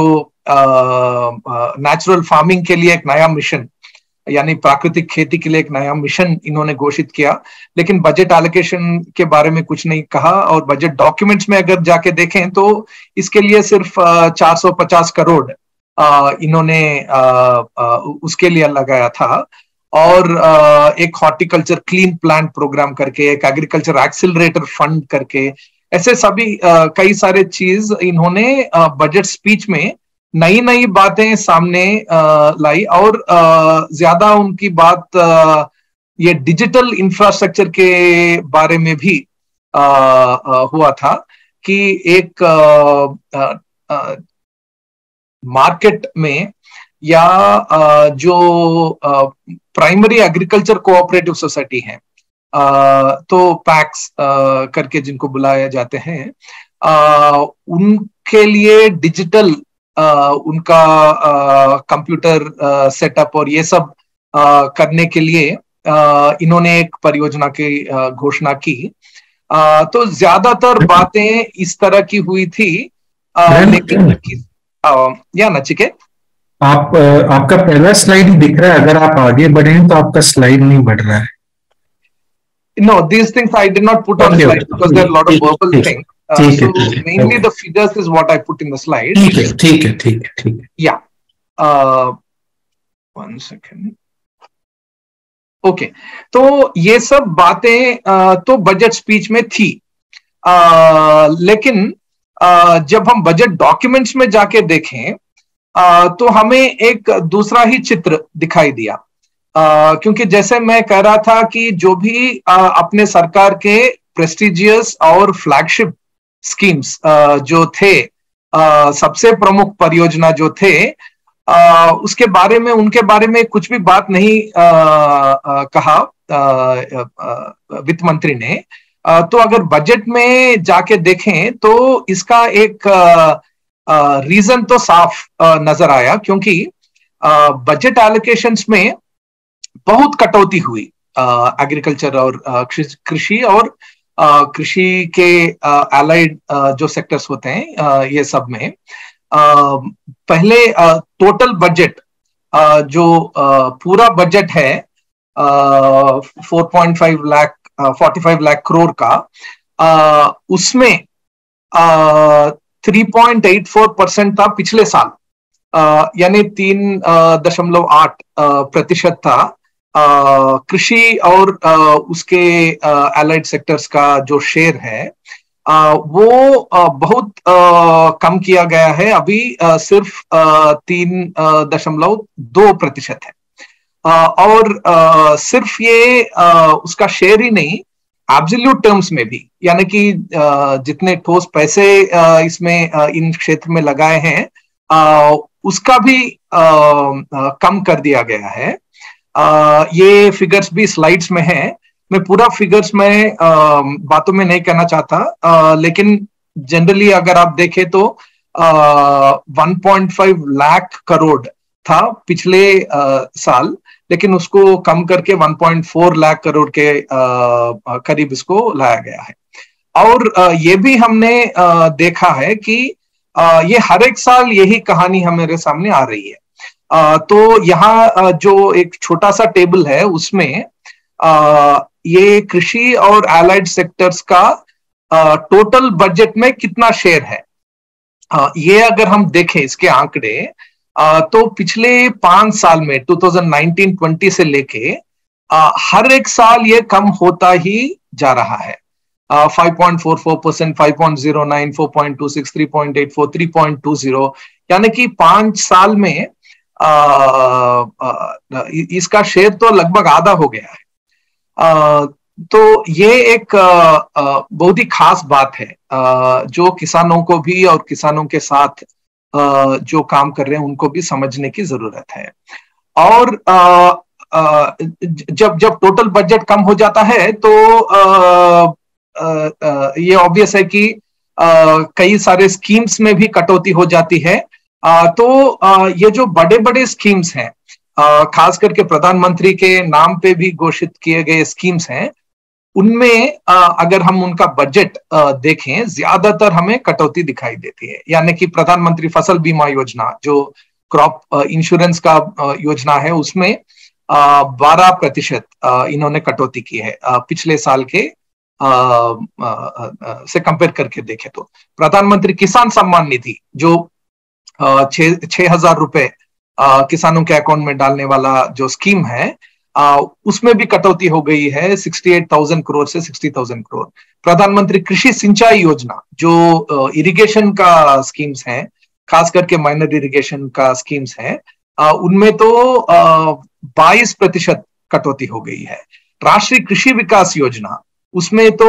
नेचुरल uh, फार्मिंग uh, के लिए एक नया मिशन यानी प्राकृतिक खेती के लिए एक नया मिशन इन्होंने घोषित किया, लेकिन बजट एलोकेशन के बारे में कुछ नहीं कहा। और बजट डॉक्यूमेंट्स में अगर जाके देखें तो इसके लिए सिर्फ uh, चार सौ पचास करोड़ Uh, इन्होंने uh, uh, उसके लिए लगाया था। और uh, एक हॉर्टिकल्चर क्लीन प्लांट प्रोग्राम करके, एक एग्रीकल्चर एक्सिलरेटर फंड करके, ऐसे सभी uh, कई सारे चीज इन्होंने uh, बजट स्पीच में नई नई बातें सामने uh, लाई। और uh, ज्यादा उनकी बात uh, ये डिजिटल इंफ्रास्ट्रक्चर के बारे में भी uh, uh, हुआ था कि एक uh, uh, uh, मार्केट में या जो प्राइमरी एग्रीकल्चर कोऑपरेटिव सोसाइटी है, तो पैक्स करके जिनको बुलाया जाते हैं, उनके लिए डिजिटल उनका कंप्यूटर सेटअप और ये सब करने के लिए इन्होंने एक परियोजना की घोषणा की। तो ज्यादातर बातें इस तरह की हुई थी। लेकिन या नचिकेत, आप आपका पहला स्लाइड ही दिख रहा है, अगर आप आगे बढ़े हैं तो आपका स्लाइड नहीं बढ़ रहा है। No, these things I did not put on okay, slide because there are a lot of verbal things. Uh, so mainly the figures is what I put in the slide. ठीक है, ठीक है, ठीक है, ठीक है। Yeah. Uh, one second. Okay. तो ये सब बातें uh, तो बजट स्पीच में थी, uh, लेकिन Uh, जब हम बजट डॉक्यूमेंट्स में जाके देखें uh, तो हमें एक दूसरा ही चित्र दिखाई दिया। uh, क्योंकि जैसे मैं कह रहा था कि जो भी uh, अपने सरकार के प्रेस्टिजियस और फ्लैगशिप स्कीम्स uh, जो थे, uh, सबसे प्रमुख परियोजना जो थे, uh, उसके बारे में उनके बारे में कुछ भी बात नहीं uh, uh, कहा uh, uh, वित्त मंत्री ने। तो अगर बजट में जाके देखें तो इसका एक रीजन तो साफ नजर आया, क्योंकि बजट एलोकेशंस में बहुत कटौती हुई एग्रीकल्चर और कृषि और कृषि के एलाइड जो सेक्टर्स होते हैं ये सब में। पहले टोटल बजट जो पूरा बजट है चार पॉइंट पाँच लाख पैंतालीस लाख करोड़ का, आ, उसमें तीन पॉइंट आठ चार परसेंट था पिछले साल, आ, यानी तीन दशमलव आठ प्रतिशत था कृषि और आ, उसके एलाइड सेक्टर्स का जो शेयर है, आ, वो आ, बहुत आ, कम किया गया है। अभी आ, सिर्फ तीन दशमलव दो प्रतिशत है। Uh, और uh, सिर्फ ये uh, उसका शेयर ही नहीं, एब्सोल्यूट टर्म्स में भी, यानी कि uh, जितने ठोस पैसे uh, इसमें uh, इन क्षेत्र में लगाए हैं uh, उसका भी uh, uh, कम कर दिया गया है। uh, ये फिगर्स भी स्लाइड्स में हैं, मैं पूरा फिगर्स में uh, बातों में नहीं कहना चाहता, uh, लेकिन जनरली अगर आप देखें तो one point five lakh crore था पिछले uh, साल, लेकिन उसको कम करके एक पॉइंट चार लाख करोड़ के आ, करीब इसको लाया गया है। और आ, ये भी हमने आ, देखा है कि आ, ये हर एक साल यही कहानी हमारे सामने आ रही है। तो यहाँ जो एक छोटा सा टेबल है उसमें ये कृषि और एलाइड सेक्टर्स का टोटल बजट में कितना शेयर है, ये अगर हम देखें इसके आंकड़े, तो पिछले पांच साल में दो हज़ार उन्नीस बीस से लेके हर एक साल ये कम होता ही जा रहा है। Five point four four percent, five point zero nine, four point two six, three point eight four, three point two zero, यानी कि पांच साल में आ, आ, इसका शेयर तो लगभग आधा हो गया है। आ, तो ये एक आ, बहुत ही खास बात है, आ, जो किसानों को भी और किसानों के साथ आ, जो काम कर रहे हैं उनको भी समझने की जरूरत है। और आ, आ, जब जब टोटल बजट कम हो जाता है तो आ, आ, आ, ये ऑब्वियस है कि आ, कई सारे स्कीम्स में भी कटौती हो जाती है। आ, तो आ, ये जो बड़े बड़े स्कीम्स हैं, खास करके प्रधानमंत्री के नाम पे भी घोषित किए गए स्कीम्स हैं, उनमें अगर हम उनका बजट देखें, ज्यादातर हमें कटौती दिखाई देती है। यानी कि प्रधानमंत्री फसल बीमा योजना जो क्रॉप इंश्योरेंस का योजना है, उसमें बारह प्रतिशत इन्होंने कटौती की है पिछले साल के आ, आ, आ, से कंपेयर करके देखें तो। प्रधानमंत्री किसान सम्मान निधि जो छह हजार रुपए किसानों के अकाउंट में डालने वाला जो स्कीम है, आ, उसमें भी कटौती हो गई है अड़सठ हज़ार करोड़ से साठ हज़ार करोड़। प्रधानमंत्री कृषि सिंचाई योजना जो इरिगेशन का स्कीम्स है, खास करके माइनर इरिगेशन का स्कीम्स है, उनमें तो बाईस प्रतिशत कटौती हो गई है। राष्ट्रीय कृषि विकास योजना, उसमें तो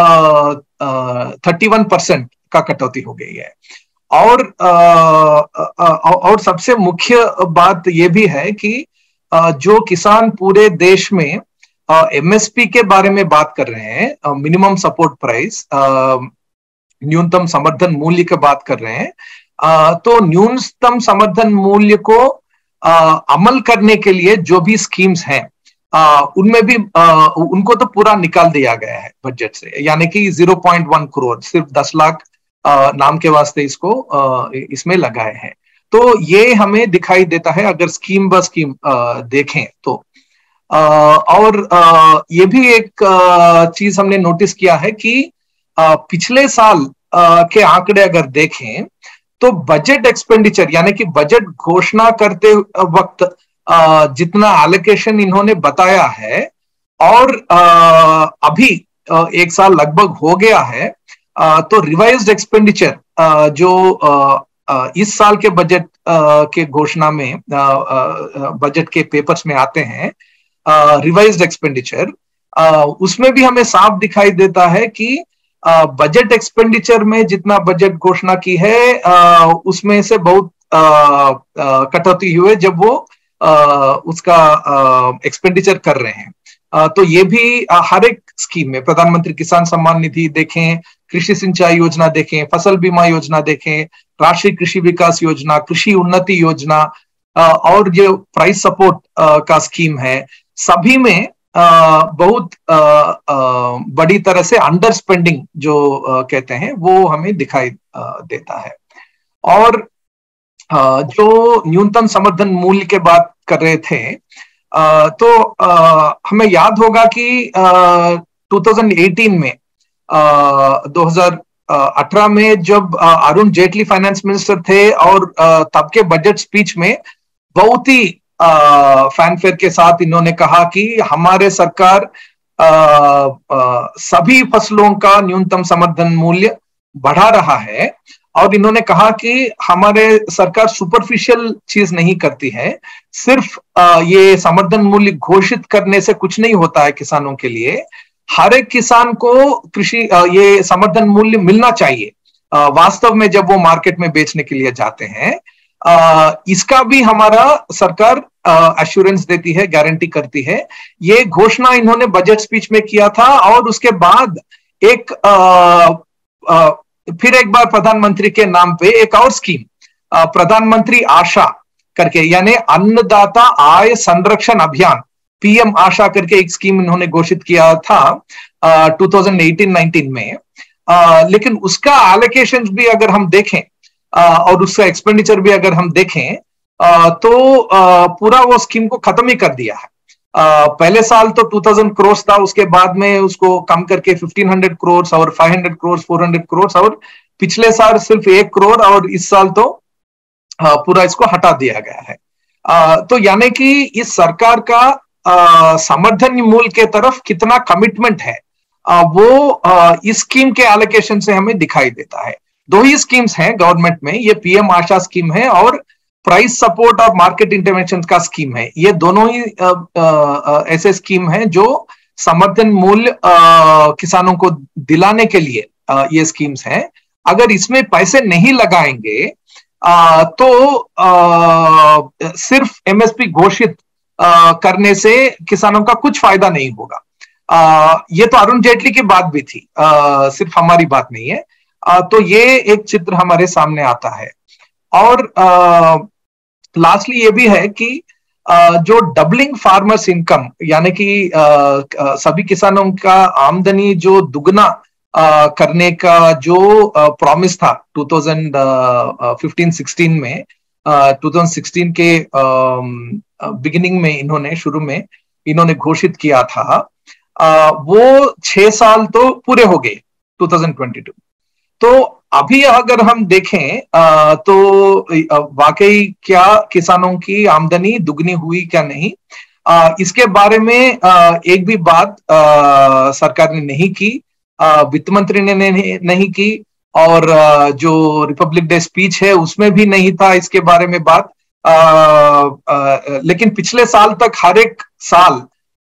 थर्टी वन परसेंट का कटौती हो गई है। और आ, आ, और सबसे मुख्य बात यह भी है कि जो किसान पूरे देश में एमएसपी के बारे में बात कर रहे हैं, मिनिमम सपोर्ट प्राइस, न्यूनतम समर्थन मूल्य की बात कर रहे हैं, तो न्यूनतम समर्थन मूल्य को अमल करने के लिए जो भी स्कीम्स हैं, उनमें भी उनको तो पूरा निकाल दिया गया है बजट से। यानी कि ज़ीरो पॉइंट वन करोड़, सिर्फ दस लाख नाम के वास्ते इसको इसमें लगाए हैं। तो ये हमें दिखाई देता है अगर स्कीम ब स्कीम देखें तो। और ये भी एक चीज हमने नोटिस किया है कि पिछले साल के आंकड़े अगर देखें तो बजट एक्सपेंडिचर, यानी कि बजट घोषणा करते वक्त जितना एलोकेशन इन्होंने बताया है, और अभी एक साल लगभग हो गया है, तो रिवाइज्ड एक्सपेंडिचर जो इस साल के बजट के घोषणा में, बजट के पेपर्स में आते हैं, रिवाइज्ड एक्सपेंडिचर, उसमें भी हमें साफ दिखाई देता है कि बजट एक्सपेंडिचर में जितना बजट घोषणा की है उसमें से बहुत कटौती हुई जब वो उसका एक्सपेंडिचर कर रहे हैं। तो ये भी हर एक स्कीम में, प्रधानमंत्री किसान सम्मान निधि देखें, कृषि सिंचाई योजना देखें, फसल बीमा योजना देखें, राष्ट्रीय कृषि विकास योजना, कृषि उन्नति योजना, और जो प्राइस सपोर्ट का स्कीम है, सभी में बहुत बड़ी तरह से अंडर स्पेंडिंग जो कहते हैं वो हमें दिखाई देता है। और जो न्यूनतम समर्थन मूल्य के बात कर रहे थे, Uh, तो uh, हमें याद होगा कि uh, दो हज़ार अठारह में uh, दो हज़ार अठारह में जब uh, Arun Jaitley finance minister थे, और uh, तब के बजट स्पीच में बहुत ही uh, फैनफेयर के साथ इन्होंने कहा कि हमारे सरकार uh, uh, सभी फसलों का न्यूनतम समर्थन मूल्य बढ़ा रहा है। और इन्होंने कहा कि हमारे सरकार सुपरफिशियल चीज नहीं करती है, सिर्फ ये समर्थन मूल्य घोषित करने से कुछ नहीं होता है किसानों के लिए। हर एक किसान को कृषि ये समर्थन मूल्य मिलना चाहिए वास्तव में जब वो मार्केट में बेचने के लिए जाते हैं। इसका भी हमारा सरकार एश्योरेंस देती है, गारंटी करती है। ये घोषणा इन्होंने बजट स्पीच में किया था। और उसके बाद एक आ, आ, फिर एक बार प्रधानमंत्री के नाम पे एक और स्कीम, प्रधानमंत्री आशा करके, यानी अन्नदाता आय संरक्षण अभियान, पीएम आशा करके एक स्कीम इन्होंने घोषित किया था दो हज़ार अठारह उन्नीस में। आ, लेकिन उसका एलोकेशन भी अगर हम देखें आ, और उसका एक्सपेंडिचर भी अगर हम देखें तो पूरा वो स्कीम को खत्म ही कर दिया है। पहले साल तो दो हज़ार करोड़ था, उसके बाद में उसको कम करके पंद्रह सौ करोड़ और पाँच सौ करोड़, चार सौ करोड़ और पिछले साल सिर्फ एक करोड़ और इस साल तो पूरा इसको हटा दिया गया है। तो यानी कि इस सरकार का समर्थन मूल्य के तरफ कितना कमिटमेंट है वो इस स्कीम के एलोकेशन से हमें दिखाई देता है। दो ही स्कीम्स हैं गवर्नमेंट में, ये पीएम आशा स्कीम है और प्राइस सपोर्ट और मार्केट इंटरवेंशन का स्कीम है। ये दोनों ही आ, आ, ऐसे स्कीम हैं जो समर्थन मूल्य किसानों को दिलाने के लिए आ, ये स्कीम्स हैं। अगर इसमें पैसे नहीं लगाएंगे आ, तो आ, सिर्फ एमएसपी घोषित आ, करने से किसानों का कुछ फायदा नहीं होगा। आ, ये तो अरुण जेटली की बात भी थी, आ, सिर्फ हमारी बात नहीं है। आ, तो ये एक चित्र हमारे सामने आता है। और आ, लास्टली ये भी है कि जो डबलिंग फार्मर्स इनकम यानी कि सभी किसानों का आमदनी जो दुगना करने का जो प्रॉमिस था दो हज़ार पंद्रह सोलह में, दो हज़ार सोलह के बिगिनिंग में इन्होंने शुरू में इन्होंने घोषित किया था, वो छह साल तो पूरे हो गए दो हज़ार बाईस। तो अभी अगर हम देखें तो वाकई क्या किसानों की आमदनी दुगनी हुई क्या नहीं, इसके बारे में एक भी बात सरकार ने नहीं की, वित्त मंत्री ने नहीं की और जो रिपब्लिक डे स्पीच है उसमें भी नहीं था इसके बारे में बात। लेकिन पिछले साल तक हर एक साल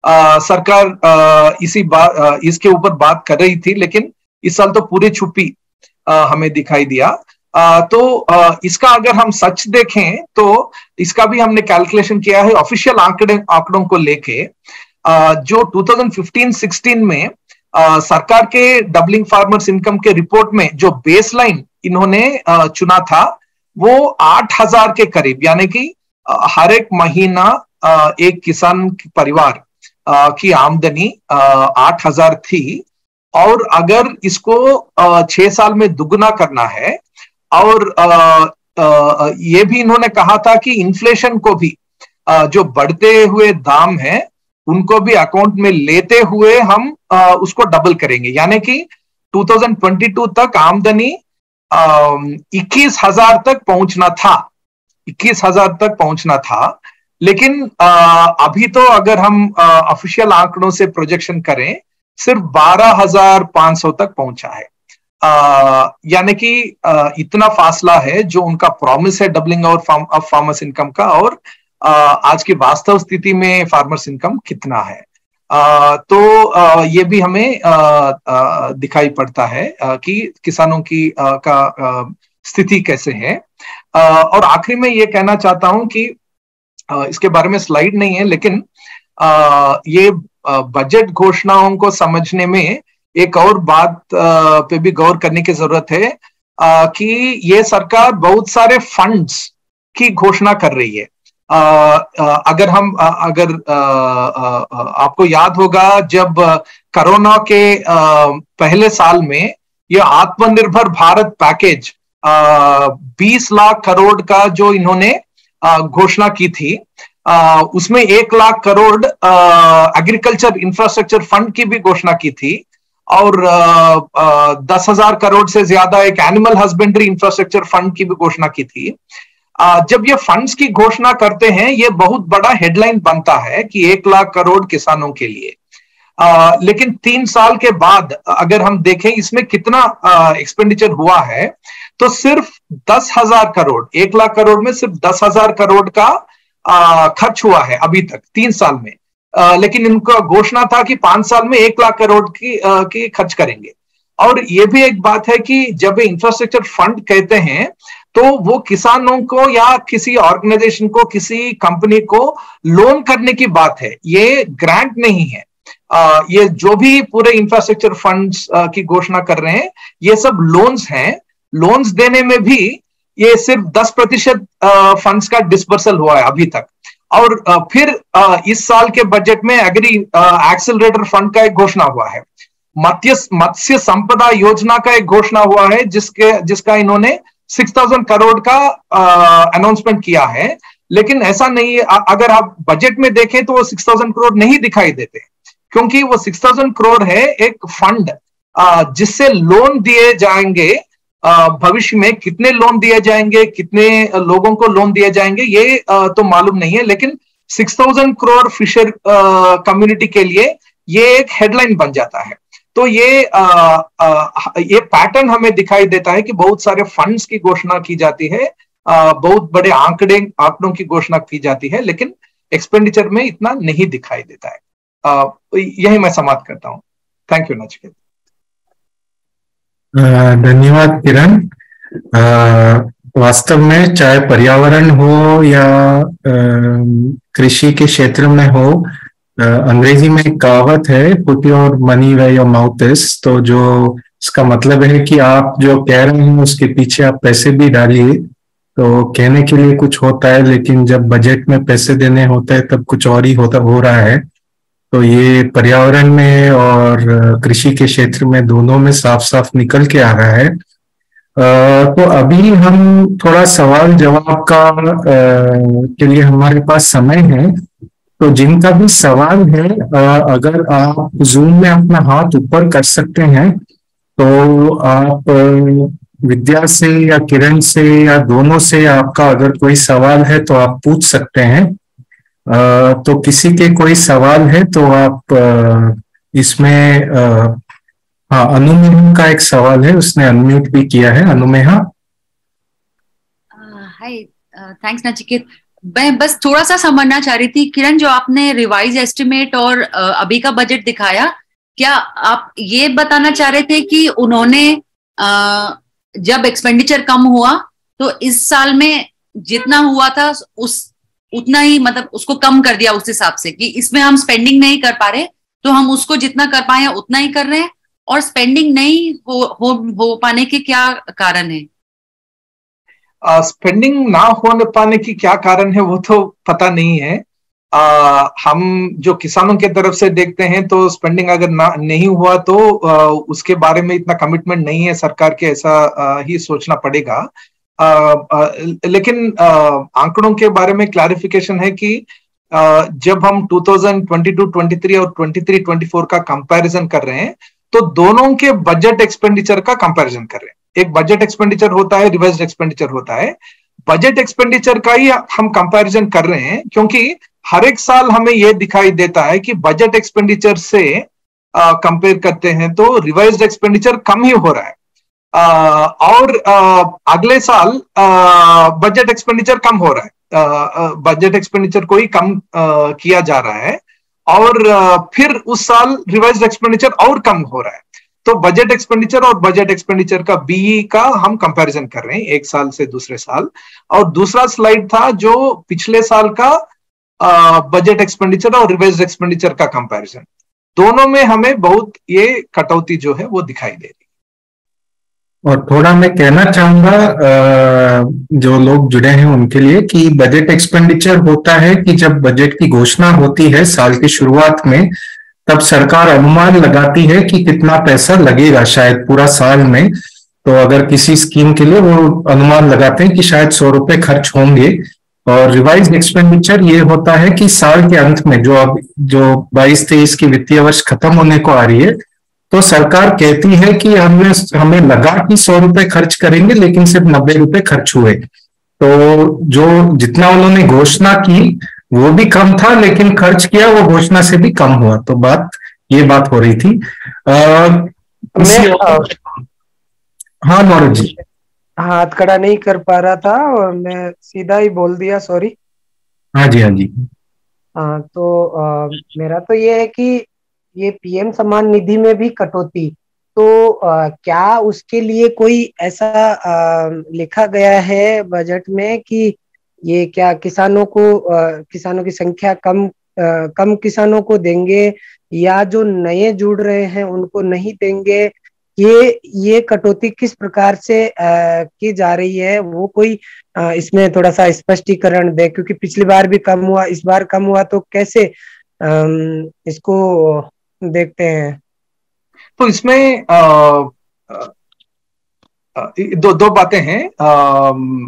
सरकार इसी बात इसके ऊपर बात कर रही थी, लेकिन इस साल तो पूरी छुपी हमें दिखाई दिया। तो इसका अगर हम सच देखें तो इसका भी हमने कैलकुलेशन किया है ऑफिशियल आंकड़े आंकड़ों को लेके। जो दो हज़ार पंद्रह सोलह में सरकार के डबलिंग फार्मर्स इनकम के रिपोर्ट में जो बेसलाइन इन्होंने चुना था वो आठ हजार के करीब, यानी कि हर एक महीना एक किसान परिवार की आमदनी आठ हजार थी। और अगर इसको छह साल में दुगना करना है और आ, आ, ये भी इन्होंने कहा था कि इन्फ्लेशन को भी आ, जो बढ़ते हुए दाम है उनको भी अकाउंट में लेते हुए हम आ, उसको डबल करेंगे, यानी कि दो हज़ार बाईस तक आमदनी इक्कीस हजार तक पहुंचना था इक्कीस हजार तक पहुंचना था। लेकिन आ, अभी तो अगर हम ऑफिशियल आंकड़ों से प्रोजेक्शन करें सिर्फ बारह हजार पांच सौ तक पहुंचा है। यानी कि इतना फासला है जो उनका प्रॉमिस है डबलिंग और फार्म ऑफ फार्मर्स इनकम का और आ, आज की वास्तव स्थिति में फार्मर्स इनकम कितना है। आ, तो आ, ये भी हमें आ, आ, दिखाई पड़ता है आ, कि किसानों की आ, का आ, स्थिति कैसे है। आ, और आखिरी में ये कहना चाहता हूं कि आ, इसके बारे में स्लाइड नहीं है, लेकिन आ, ये बजट घोषणाओं को समझने में एक और बात पे भी गौर करने की जरूरत है कि ये सरकार बहुत सारे फंड्स की घोषणा कर रही है। अगर हम अगर आपको याद होगा जब कोरोना के पहले साल में ये आत्मनिर्भर भारत पैकेज बीस लाख करोड़ का जो इन्होंने घोषणा की थी, Uh, उसमें एक lakh crore agriculture infrastructure fund की भी घोषणा की थी और uh, uh, दस हजार करोड़ से ज्यादा एक एनिमल हस्बेंड्री इंफ्रास्ट्रक्चर फंड की भी घोषणा की थी। uh, जब ये फंड्स की घोषणा करते हैं ये बहुत बड़ा हेडलाइन बनता है कि एक लाख करोड़ किसानों के लिए। uh, लेकिन तीन साल के बाद अगर हम देखें इसमें कितना एक्सपेंडिचर uh, हुआ है तो सिर्फ दस हजार करोड़, एक लाख करोड़ में सिर्फ दस हजार करोड़ का आ, खर्च हुआ है अभी तक तीन साल में। आ, लेकिन इनका घोषणा था कि पांच साल में एक लाख करोड़ की, आ, की खर्च करेंगे। और ये भी एक बात है कि जब इंफ्रास्ट्रक्चर फंड कहते हैं तो वो किसानों को या किसी ऑर्गेनाइजेशन को, किसी कंपनी को लोन करने की बात है, ये ग्रांट नहीं है। आ, ये जो भी पूरे इंफ्रास्ट्रक्चर फंड्स की घोषणा कर रहे हैं ये सब लोन्स हैं। लोन्स देने में भी ये सिर्फ दस प्रतिशत फंड्स का डिस्बर्सल हुआ है अभी तक। और आ, फिर आ, इस साल के बजट में एग्री एक्सेलरेटर फंड का एक घोषणा हुआ है, मत्स्य मत्स्य संपदा योजना का एक घोषणा हुआ है जिसके जिसका इन्होंने छह हज़ार करोड़ का अनाउंसमेंट किया है। लेकिन ऐसा नहीं है। अगर आप बजट में देखें तो वो सिक्स थाउजेंड करोड़ नहीं दिखाई देते, क्योंकि वो सिक्स थाउजेंड करोड़ है एक फंड जिससे लोन दिए जाएंगे। भविष्य में कितने लोन दिए जाएंगे, कितने लोगों को लोन दिए जाएंगे, ये तो मालूम नहीं है, लेकिन six thousand crore fisher community के लिए ये एक हेडलाइन बन जाता है। तो ये आ, आ, ये पैटर्न हमें दिखाई देता है कि बहुत सारे फंड्स की घोषणा की जाती है, आ, बहुत बड़े आंकड़े आंकड़ों की घोषणा की जाती है, लेकिन एक्सपेंडिचर में इतना नहीं दिखाई देता है। आ, यही मैं समाप्त करता हूँ। Thank you Nachiket. धन्यवाद किरण। वास्तव में चाहे पर्यावरण हो या कृषि के क्षेत्र में हो, अंग्रेजी में एक कहावत है, put your money where your mouth is. तो जो इसका मतलब है कि आप जो कह रहे हैं उसके पीछे आप पैसे भी डालिए। तो कहने के लिए कुछ होता है, लेकिन जब बजट में पैसे देने होते हैं तब कुछ और ही होता हो रहा है। तो ये पर्यावरण में और कृषि के क्षेत्र में दोनों में साफ साफ निकल के आ रहा है। तो अभी हम थोड़ा सवाल जवाब का के लिए हमारे पास समय है। तो जिनका भी सवाल है, अगर आप जूम में अपना हाथ ऊपर कर सकते हैं तो आप विद्या से या किरण से या दोनों से आपका अगर कोई सवाल है तो आप पूछ सकते हैं। तो किसी के कोई सवाल है तो आप इसमें, हाँ, अनुमेहा का एक सवाल है, उसने अनम्यूट भी किया है। अनुमेहा। Hi, thanks Nachiket. मैं बस थोड़ा सा समझना चाह रही थी किरण, जो आपने रिवाइज एस्टिमेट और अभी का बजट दिखाया, क्या आप ये बताना चाह रहे थे कि उन्होंने जब एक्सपेंडिचर कम हुआ तो इस साल में जितना हुआ था उस उतना ही, मतलब उसको कम कर दिया उस हिसाब से कि इसमें हम स्पेंडिंग नहीं कर पा रहे तो हम उसको जितना कर पाए उतना ही कर रहे हैं, और स्पेंडिंग नहीं हो हो, हो पाने के क्या कारण है? स्पेंडिंग uh, ना होने पाने की क्या कारण है वो तो पता नहीं है। uh, हम जो किसानों के तरफ से देखते हैं तो स्पेंडिंग अगर ना नहीं हुआ तो uh, उसके बारे में इतना कमिटमेंट नहीं है सरकार के, ऐसा uh, ही सोचना पड़ेगा। uh, uh, लेकिन uh, आंकड़ों के बारे में क्लैरिफिकेशन है कि uh, जब हम two thousand twenty two twenty three और ट्वेंटी थ्री ट्वेंटी फोर का कंपैरिजन कर रहे हैं तो दोनों के बजट एक्सपेंडिचर का कंपैरिजन कर रहे हैं। एक बजट एक्सपेंडिचर होता है, रिवाइज्ड एक्सपेंडिचर होता है। बजट एक्सपेंडिचर का ही हम कंपैरिजन कर रहे हैं, क्योंकि हर एक साल हमें यह दिखाई देता है कि बजट एक्सपेंडिचर से कंपेयर करते हैं तो रिवाइज्ड एक्सपेंडिचर कम ही हो रहा है, आ, और आ, अगले साल बजट एक्सपेंडिचर कम हो रहा है, बजट एक्सपेंडिचर को ही कम आ, किया जा रहा है, और आ, फिर उस साल रिवाइज्ड एक्सपेंडिचर और कम हो रहा है। तो बजट एक्सपेंडिचर और बजट एक्सपेंडिचर का बीई का हम कंपैरिजन कर रहे हैं एक साल से दूसरे साल। और दूसरा स्लाइड था जो पिछले साल का बजट एक्सपेंडिचर और रिवाइज्ड एक्सपेंडिचर का कंपैरिजन, दोनों में हमें बहुत ये कटौती जो है वो दिखाई दे रही। और थोड़ा मैं कहना चाहूंगा जो लोग जुड़े हैं उनके लिए कि बजट एक्सपेंडिचर होता है कि जब बजट की घोषणा होती है साल की शुरुआत में, तब सरकार अनुमान लगाती है कि कितना पैसा लगेगा शायद पूरा साल में। तो अगर किसी स्कीम के लिए वो अनुमान लगाते हैं कि शायद सौ रुपए खर्च होंगे। और रिवाइज्ड एक्सपेंडिचर ये होता है कि साल के अंत में, जो अब जो बाईस तेईस की वित्तीय वर्ष खत्म होने को आ रही है, तो सरकार कहती है कि हमने हमें लगा कि सौ रुपए खर्च करेंगे लेकिन सिर्फ नब्बे रुपए खर्च हुए। तो जो जितना उन्होंने घोषणा की वो भी कम था, लेकिन खर्च किया वो घोषणा से भी कम हुआ। तो बात ये बात हो रही थी। आ, हाँ नौरज जी, हाथ खड़ा नहीं कर पा रहा था और मैं सीधा ही बोल दिया, सॉरी। हाँ जी, हाँ जी। हाँ, तो आ, मेरा तो ये है कि ये पीएम सम्मान निधि में भी कटौती, तो आ, क्या उसके लिए कोई ऐसा आ, लिखा गया है बजट में कि ये क्या किसानों को आ, किसानों की संख्या कम आ, कम किसानों को देंगे या जो नए जुड़ रहे हैं उनको नहीं देंगे? ये ये कटौती किस प्रकार से आ, की जा रही है, वो कोई आ, इसमें थोड़ा सा स्पष्टीकरण दे, क्योंकि पिछली बार भी कम हुआ, इस बार कम हुआ, तो कैसे आ, इसको देखते हैं? तो इसमें आ, आ, दो दो बातें हैं। आ,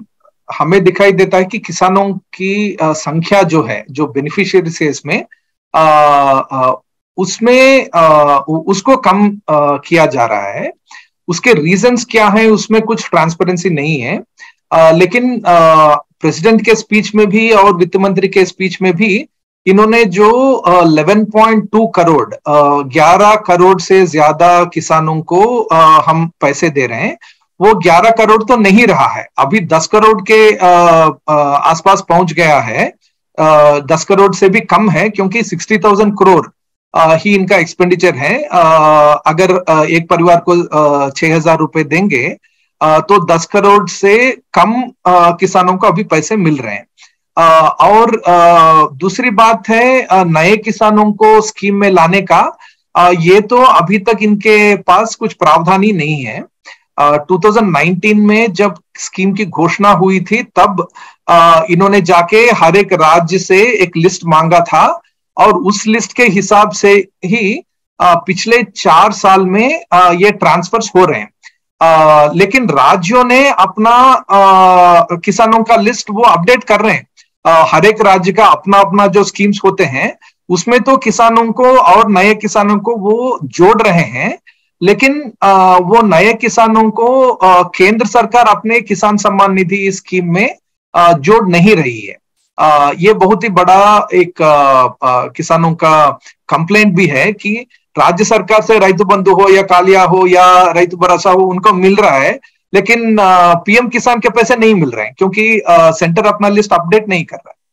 हमें दिखाई देता है कि किसानों की संख्या जो है, जो बेनिफिशियरीज है इसमें, आ, आ, उसमें आ, उसको कम आ, किया जा रहा है। उसके रीजंस क्या हैं, उसमें कुछ ट्रांसपेरेंसी नहीं है। आ, लेकिन प्रेसिडेंट के स्पीच में भी और वित्त मंत्री के स्पीच में भी इन्होंने जो ग्यारह पॉइंट दो करोड़ ग्यारह करोड़ से ज्यादा किसानों को आ, हम पैसे दे रहे हैं, वो ग्यारह करोड़ तो नहीं रहा है, अभी दस करोड़ के आसपास पहुंच गया है। आ, दस करोड़ से भी कम है, क्योंकि सिक्सटी थाउजेंड करोड़ ही इनका एक्सपेंडिचर है। आ, अगर आ, एक परिवार को छह हजार रुपए देंगे आ, तो दस करोड़ से कम आ, किसानों को अभी पैसे मिल रहे हैं। आ, और आ, दूसरी बात है नए किसानों को स्कीम में लाने का, आ, ये तो अभी तक इनके पास कुछ प्रावधान ही नहीं है। दो हज़ार उन्नीस में जब स्कीम की घोषणा हुई थी, तब आ, इन्होंने जाके हर एक राज्य से एक लिस्ट मांगा था, और उस लिस्ट के हिसाब से ही आ, पिछले चार साल में आ, ये ट्रांसफर्स हो रहे हैं। आ, लेकिन राज्यों ने अपना आ, किसानों का लिस्ट वो अपडेट कर रहे हैं। आ, हर एक राज्य का अपना अपना जो स्कीम्स होते हैं, उसमें तो किसानों को और नए किसानों को वो जोड़ रहे हैं, लेकिन आ, वो नए किसानों को आ, केंद्र सरकार अपने किसान सम्मान निधि स्कीम में आ, जोड़ नहीं रही है। आ, ये बहुत ही बड़ा एक आ, आ, किसानों का कंप्लेंट भी है कि राज्य सरकार से रैतु बंधु हो या कालिया हो या रैतु भरोसा हो, उनको मिल रहा है, लेकिन पीएम किसान के पैसे नहीं मिल रहे हैं, क्योंकि आ, सेंटर अपना लिस्ट अपडेट नहीं कर रहा है।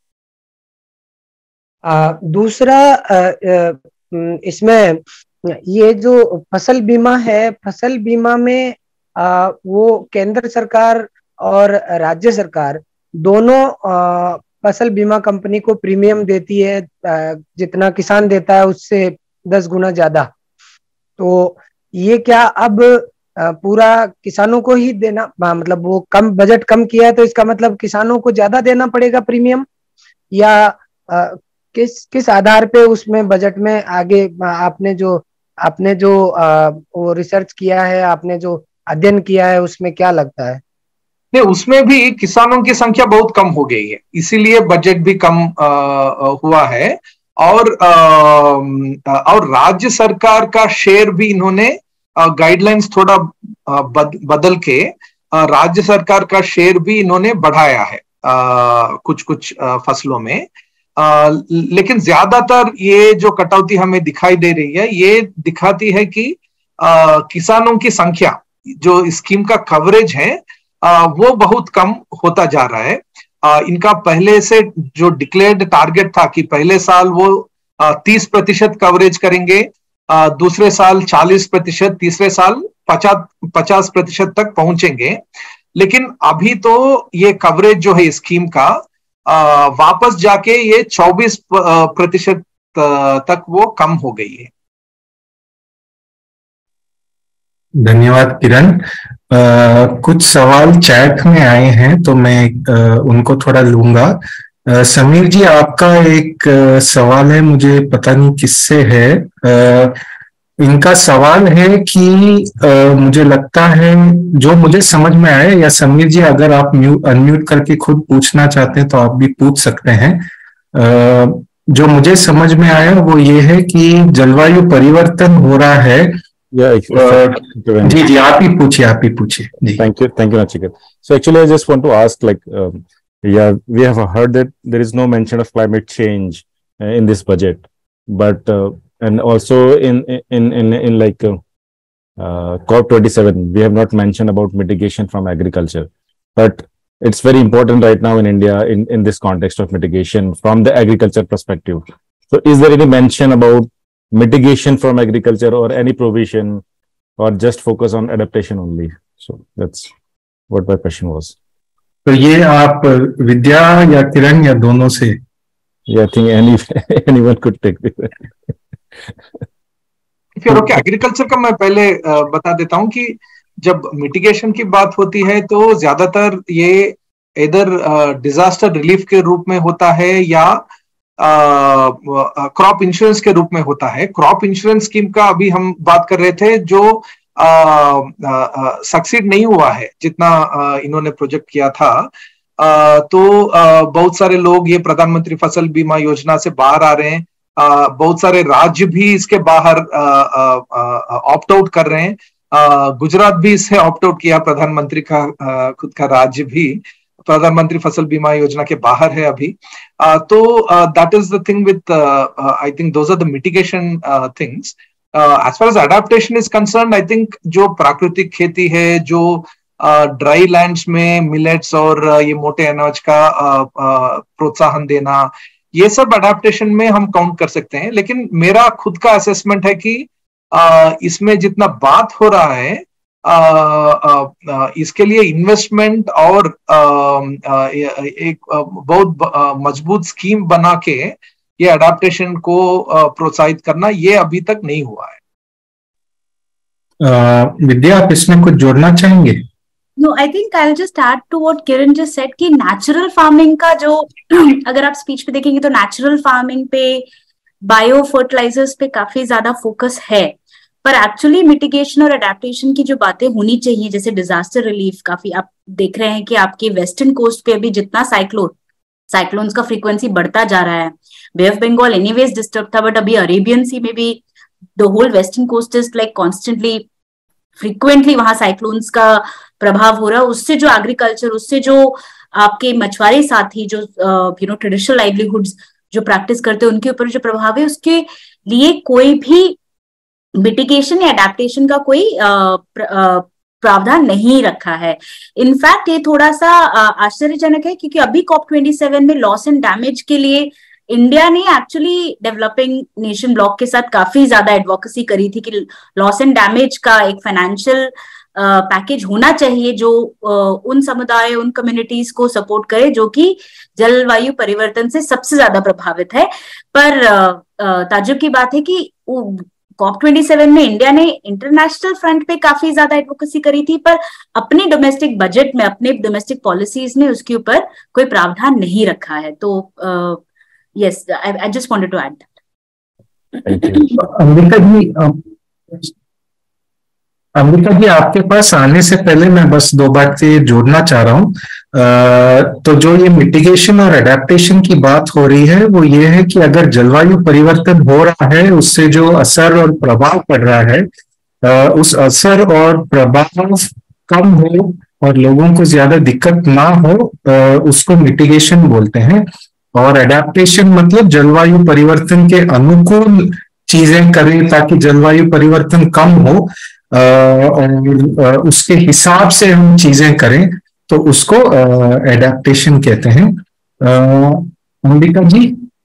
आ, दूसरा आ, आ, इसमें ये जो फसल बीमा है, फसल बीमा में आ, वो केंद्र सरकार और राज्य सरकार दोनों आ, फसल बीमा कंपनी को प्रीमियम देती है, आ, जितना किसान देता है उससे दस गुना ज्यादा। तो ये क्या अब आ, पूरा किसानों को ही देना, आ, मतलब वो कम बजट कम किया है तो इसका मतलब किसानों को ज्यादा देना पड़ेगा प्रीमियम, या आ, किस किस आधार पे उसमें बजट में आगे आपने जो आपने जो आ, वो रिसर्च किया है, आपने जो अध्ययन किया है, उसमें क्या लगता है? नहीं, उसमें भी किसानों की संख्या बहुत कम हो गई है, इसीलिए बजट भी कम आ, हुआ है। और आ, और राज्य सरकार का शेयर भी इन्होंने गाइडलाइंस थोड़ा बद, बदल के राज्य सरकार का शेयर भी इन्होंने बढ़ाया है आ, कुछ कुछ आ, फसलों में। आ, लेकिन ज्यादातर ये जो कटौती हमें दिखाई दे रही है, ये दिखाती है कि आ, किसानों की संख्या, जो स्कीम का कवरेज है, आ, वो बहुत कम होता जा रहा है। आ, इनका पहले से जो डिक्लेयर्ड टारगेट था कि पहले साल वो तीस प्रतिशत कवरेज करेंगे, आ, दूसरे साल चालीस प्रतिशत, तीसरे साल पचास पचास प्रतिशत तक पहुंचेंगे, लेकिन अभी तो ये कवरेज जो है स्कीम का आ, वापस जाके ये चौबीस प्रतिशत तक वो कम हो गई है। धन्यवाद किरण। आ, कुछ सवाल चैट में आए हैं तो मैं आ, उनको थोड़ा लूंगा। आ, समीर जी, आपका एक आ, सवाल है, मुझे पता नहीं किससे है। आ, इनका सवाल है कि आ, मुझे लगता है, जो मुझे समझ में आया, या समीर जी अगर आप म्यूट अनम्यूट करके खुद पूछना चाहते हैं तो आप भी पूछ सकते हैं। आ, जो मुझे समझ में आया वो ये है कि जलवायु परिवर्तन हो रहा है। Yeah, uh, जी जी आप ही पूछिए आप ही पूछिए। Thank you, thank you, Nachiket. So actually, I just want to ask, like, um, yeah, we have heard that there is no mention of climate change uh, in this budget, but uh, and also in in in in like uh, uh, COP twenty-seven, we have not mentioned about mitigation from agriculture, but it's very important right now in India in in this context of mitigation from the agriculture perspective. So, is there any mention about mitigation from agriculture or any provision, or just focus on adaptation only? So that's what my question was. तो ये आप विद्या या किरण या दोनों से? Yeah, I think any anyone could take this. फिर ओके, एग्रीकल्चर का मैं पहले बता देता हूं कि जब मिटिगेशन की बात होती है तो ज्यादातर ये इधर डिजास्टर रिलीफ के रूप में होता है या क्रॉप इंश्योरेंस के रूप में होता है। क्रॉप इंश्योरेंस स्कीम का अभी हम बात कर रहे थे, जो सक्सीड नहीं हुआ है जितना आ, इन्होंने प्रोजेक्ट किया था। तो बहुत सारे लोग ये प्रधानमंत्री फसल बीमा योजना से बाहर आ रहे हैं, बहुत सारे राज्य भी इसके बाहर ऑप्ट आउट कर रहे हैं। गुजरात भी इससे ऑप्ट आउट किया, प्रधानमंत्री का खुद का राज्य भी प्रधानमंत्री फसल बीमा योजना के बाहर है अभी। तो that is the thing with, I think those are the mitigation things. As far as adaptation is concern, I think जो प्राकृतिक खेती है, जो ड्राई uh, लैंड्स में मिलेट्स और uh, ये मोटे अनाज का प्रोत्साहन uh, uh, देना, ये सब अडेप्टेशन में हम काउंट कर सकते हैं। लेकिन मेरा खुद का असेसमेंट है कि uh, इसमें जितना बात हो रहा है, uh, uh, uh, इसके लिए इन्वेस्टमेंट और uh, uh, एक uh, बहुत uh, मजबूत स्कीम बना के ये अडेप्टेशन को uh, प्रोत्साहित करना, ये अभी तक नहीं हुआ है। uh, विद्या, आप इसमें कुछ जोड़ना चाहेंगे? No, I think I'll just add to what Kiran just said कि नेचुरल फार्मिंग का जो अगर आप स्पीच पे देखेंगे तो नेचुरल फार्मिंग पे, बायो फर्टिलाइजर्स पे काफी ज्यादा फोकस है, पर एक्चुअली मिटिगेशन और अडेप्टेशन की जो बातें होनी चाहिए, जैसे डिजास्टर रिलीफ, काफी आप देख रहे हैं कि आपके वेस्टर्न कोस्ट पे अभी जितना साइक्लोन साइक्लोन्स का फ्रीक्वेंसी बढ़ता जा रहा है। Bay of Bengal anyways disturb था, बट अभी अरेबियन सी में भी the whole western coast is like constantly frequently वहां साइक्लोन्स का प्रभाव हो रहा है। उससे जो एग्रीकल्चर, उससे जो आपके मछुआरे साथी जो यू नो ट्रेडिशनल लाइवलीहुड्स जो प्रैक्टिस करते हैं, उनके ऊपर जो प्रभाव है, उसके लिए कोई भी मिटिगेशन या अडेप्टेशन का कोई प्रावधान नहीं रखा है। इनफैक्ट ये थोड़ा सा आश्चर्यजनक है क्योंकि अभी कॉप ट्वेंटी सेवन में लॉस एंड डैमेज के लिए इंडिया ने एक्चुअली डेवलपिंग नेशन ब्लॉक के साथ काफी ज्यादा एडवोकेसी करी थी कि लॉस एंड डैमेज का एक फाइनेंशियल पैकेज होना चाहिए जो uh, उन समुदाय, उन कम्युनिटीज को सपोर्ट करे जो कि जलवायु परिवर्तन से सबसे ज्यादा प्रभावित है। पर uh, uh, ताज्जुब की बात है कि कॉप ट्वेंटी सेवन में इंडिया ने इंटरनेशनल फ्रंट पे काफी ज्यादा एडवोकेसी करी थी, पर अपने डोमेस्टिक बजट में, अपने डोमेस्टिक पॉलिसीज में उसके ऊपर कोई प्रावधान नहीं रखा है। तो uh, Yes, I, I just wanted to add that. Ambika जी, अंबिका जी आपके पास आने से पहले मैं बस दो बातें जोड़ना चाह रहा हूँ। तो जो ये मिटिगेशन और अडेप्टेशन की बात हो रही है वो ये है कि अगर जलवायु परिवर्तन हो रहा है, उससे जो असर और प्रभाव पड़ रहा है, उस असर और प्रभाव कम हो और लोगों को ज्यादा दिक्कत ना हो, उसको मिटिगेशन बोलते हैं। और अडेप्टेशन मतलब जलवायु परिवर्तन के अनुकूल चीजें करें ताकि जलवायु परिवर्तन कम हो और उसके हिसाब से हम चीजें करें, तो उसको एडेप्टेशन कहते हैं। अंबिका जी।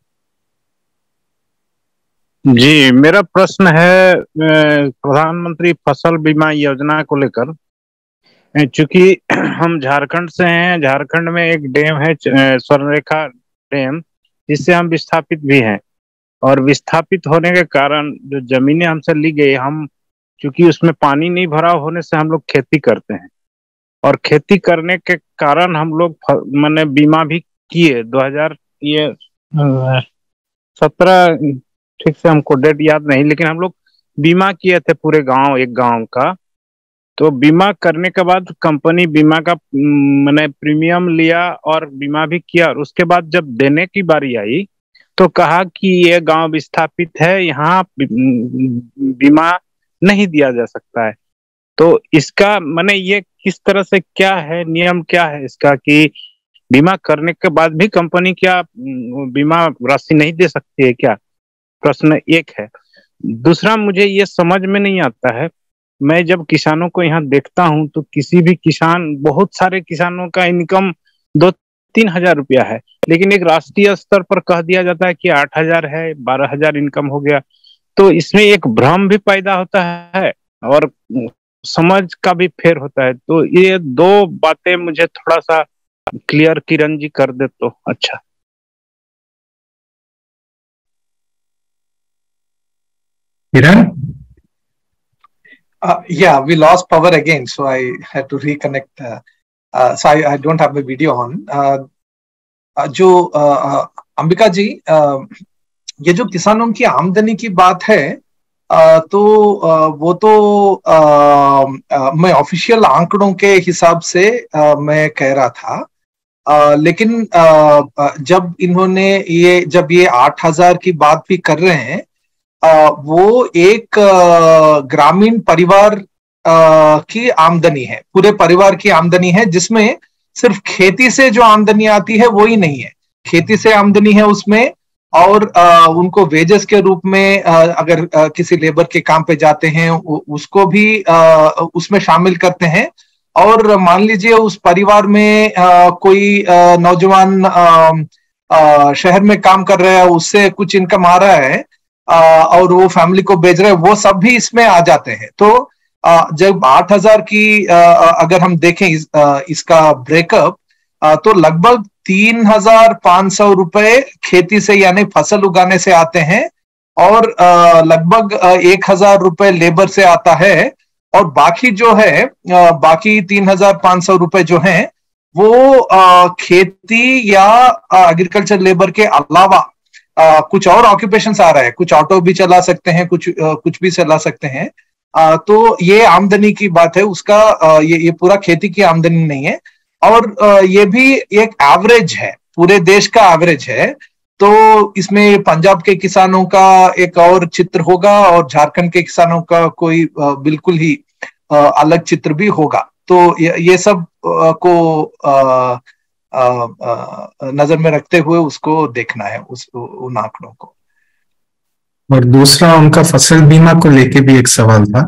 जी, मेरा प्रश्न है प्रधानमंत्री फसल बीमा योजना को लेकर। चूंकि हम झारखंड से हैं, झारखंड में एक डैम है स्वर्णरेखा डैम, जिससे हम विस्थापित भी हैं, और विस्थापित होने के कारण जो जमीनें हमसे ली गई, हम चूंकि उसमें पानी नहीं भरा होने से हम लोग खेती करते हैं, और खेती करने के कारण हम लोग मैंने बीमा भी किए दो हजार ये सत्रह, ठीक से हमको डेट याद नहीं, लेकिन हम लोग बीमा किए थे पूरे गांव, एक गांव का। तो बीमा करने के बाद कंपनी बीमा का मैंने प्रीमियम लिया और बीमा भी किया, और उसके बाद जब देने की बारी आई तो कहा कि ये गांव विस्थापित है, यहाँ बीमा नहीं दिया जा सकता है। तो इसका मैंने ये किस तरह से, क्या है नियम, क्या है इसका कि बीमा करने के बाद भी कंपनी क्या बीमा राशि नहीं दे सकती है क्या? प्रश्न एक है। दूसरा, मुझे ये समझ में नहीं आता है, मैं जब किसानों को यहाँ देखता हूँ तो किसी भी किसान, बहुत सारे किसानों का इनकम दो तीन हजार रुपया है, लेकिन एक राष्ट्रीय स्तर पर कह दिया जाता है कि आठ हजार है, बारह हजार इनकम हो गया। तो इसमें एक भ्रम भी पैदा होता है और समझ का भी फेर होता है। तो ये दो बातें मुझे थोड़ा सा क्लियर किरण जी कर दे तो अच्छा। किरण? Uh, yeah, we lost power again, so I had to reconnect. Uh, uh, so I, I don't have my video on. Uh, uh, जो uh, अंबिका जी, uh, ये जो किसानों की आमदनी की बात है, uh, तो uh, वो तो uh, uh, मैं ऑफिशियल आंकड़ों के हिसाब से uh, मैं कह रहा था आ, लेकिन आ, जब इन्होंने ये जब ये आठ हजार की बात भी कर रहे हैं, आ, वो एक ग्रामीण परिवार आ, की आमदनी है, पूरे परिवार की आमदनी है, जिसमें सिर्फ खेती से जो आमदनी आती है वो ही नहीं है, खेती से आमदनी है उसमें, और आ, उनको वेजेस के रूप में आ, अगर आ, किसी लेबर के काम पे जाते हैं उ, उसको भी आ, उसमें शामिल करते हैं। और मान लीजिए उस परिवार में आ, कोई आ, नौजवान आ, आ, शहर में काम कर रहा है, उससे कुछ इनकम आ रहा है आ, और वो फैमिली को भेज रहे हैं, वो सब भी इसमें आ जाते हैं। तो आ, जब आठ हजार की आ, अगर हम देखें इस, आ, इसका ब्रेकअप, तो लगभग तीन हजार पांच सौ रुपए खेती से यानी फसल उगाने से आते हैं, और लगभग एक हजार रुपए लेबर से आता है, और बाकी जो है बाकी तीन हजार पांच सौ रुपए जो हैं वो खेती या एग्रीकल्चर लेबर के अलावा कुछ और ऑक्यूपेशंस आ रहा है, कुछ ऑटो भी चला सकते हैं, कुछ कुछ भी चला सकते हैं। तो ये आमदनी की बात है, उसका ये ये पूरा खेती की आमदनी नहीं है, और ये भी एक एवरेज है, पूरे देश का एवरेज है। तो इसमें पंजाब के किसानों का एक और चित्र होगा और झारखंड के किसानों का कोई बिल्कुल ही अलग चित्र भी होगा। तो ये सब को नजर में रखते हुए उसको देखना है, उस उन आंकड़ों को। और दूसरा उनका फसल बीमा को लेके भी एक सवाल था।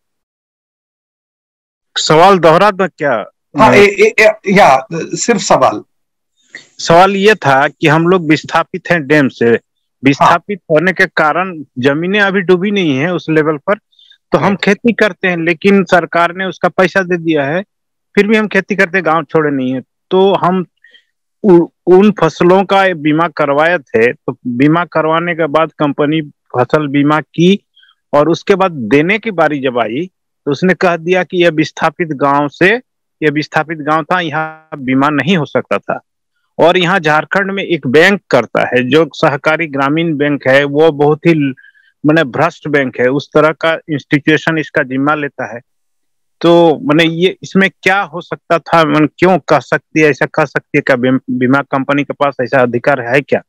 सवाल दोहरा था क्या? हाँ, ए, ए, ए, या सिर्फ सवाल सवाल ये था कि हम लोग विस्थापित हैं डैम से, विस्थापित हाँ। होने के कारण जमीनें अभी डूबी नहीं है उस लेवल पर, तो हम खेती करते हैं, लेकिन सरकार ने उसका पैसा दे दिया है, फिर भी हम खेती करते, गांव छोड़े नहीं है। तो हम उ, उन फसलों का बीमा करवाए थे, तो बीमा करवाने के बाद कंपनी फसल बीमा की, और उसके बाद देने की बारी जब आई तो उसने कह दिया कि यह विस्थापित गांव से यह विस्थापित गांव था, यहाँ बीमा नहीं हो सकता था। और यहाँ झारखंड में एक बैंक करता है जो सहकारी ग्रामीण बैंक है, वो बहुत ही माने भ्रष्ट बैंक है, उस तरह का इंस्टीट्यूशन इसका जिम्मा लेता है। तो माने ये इसमें क्या हो सकता था, मन क्यों कह सकती है, ऐसा कह सकती है क्या बीमा कंपनी के पास ऐसा अधिकार है क्या?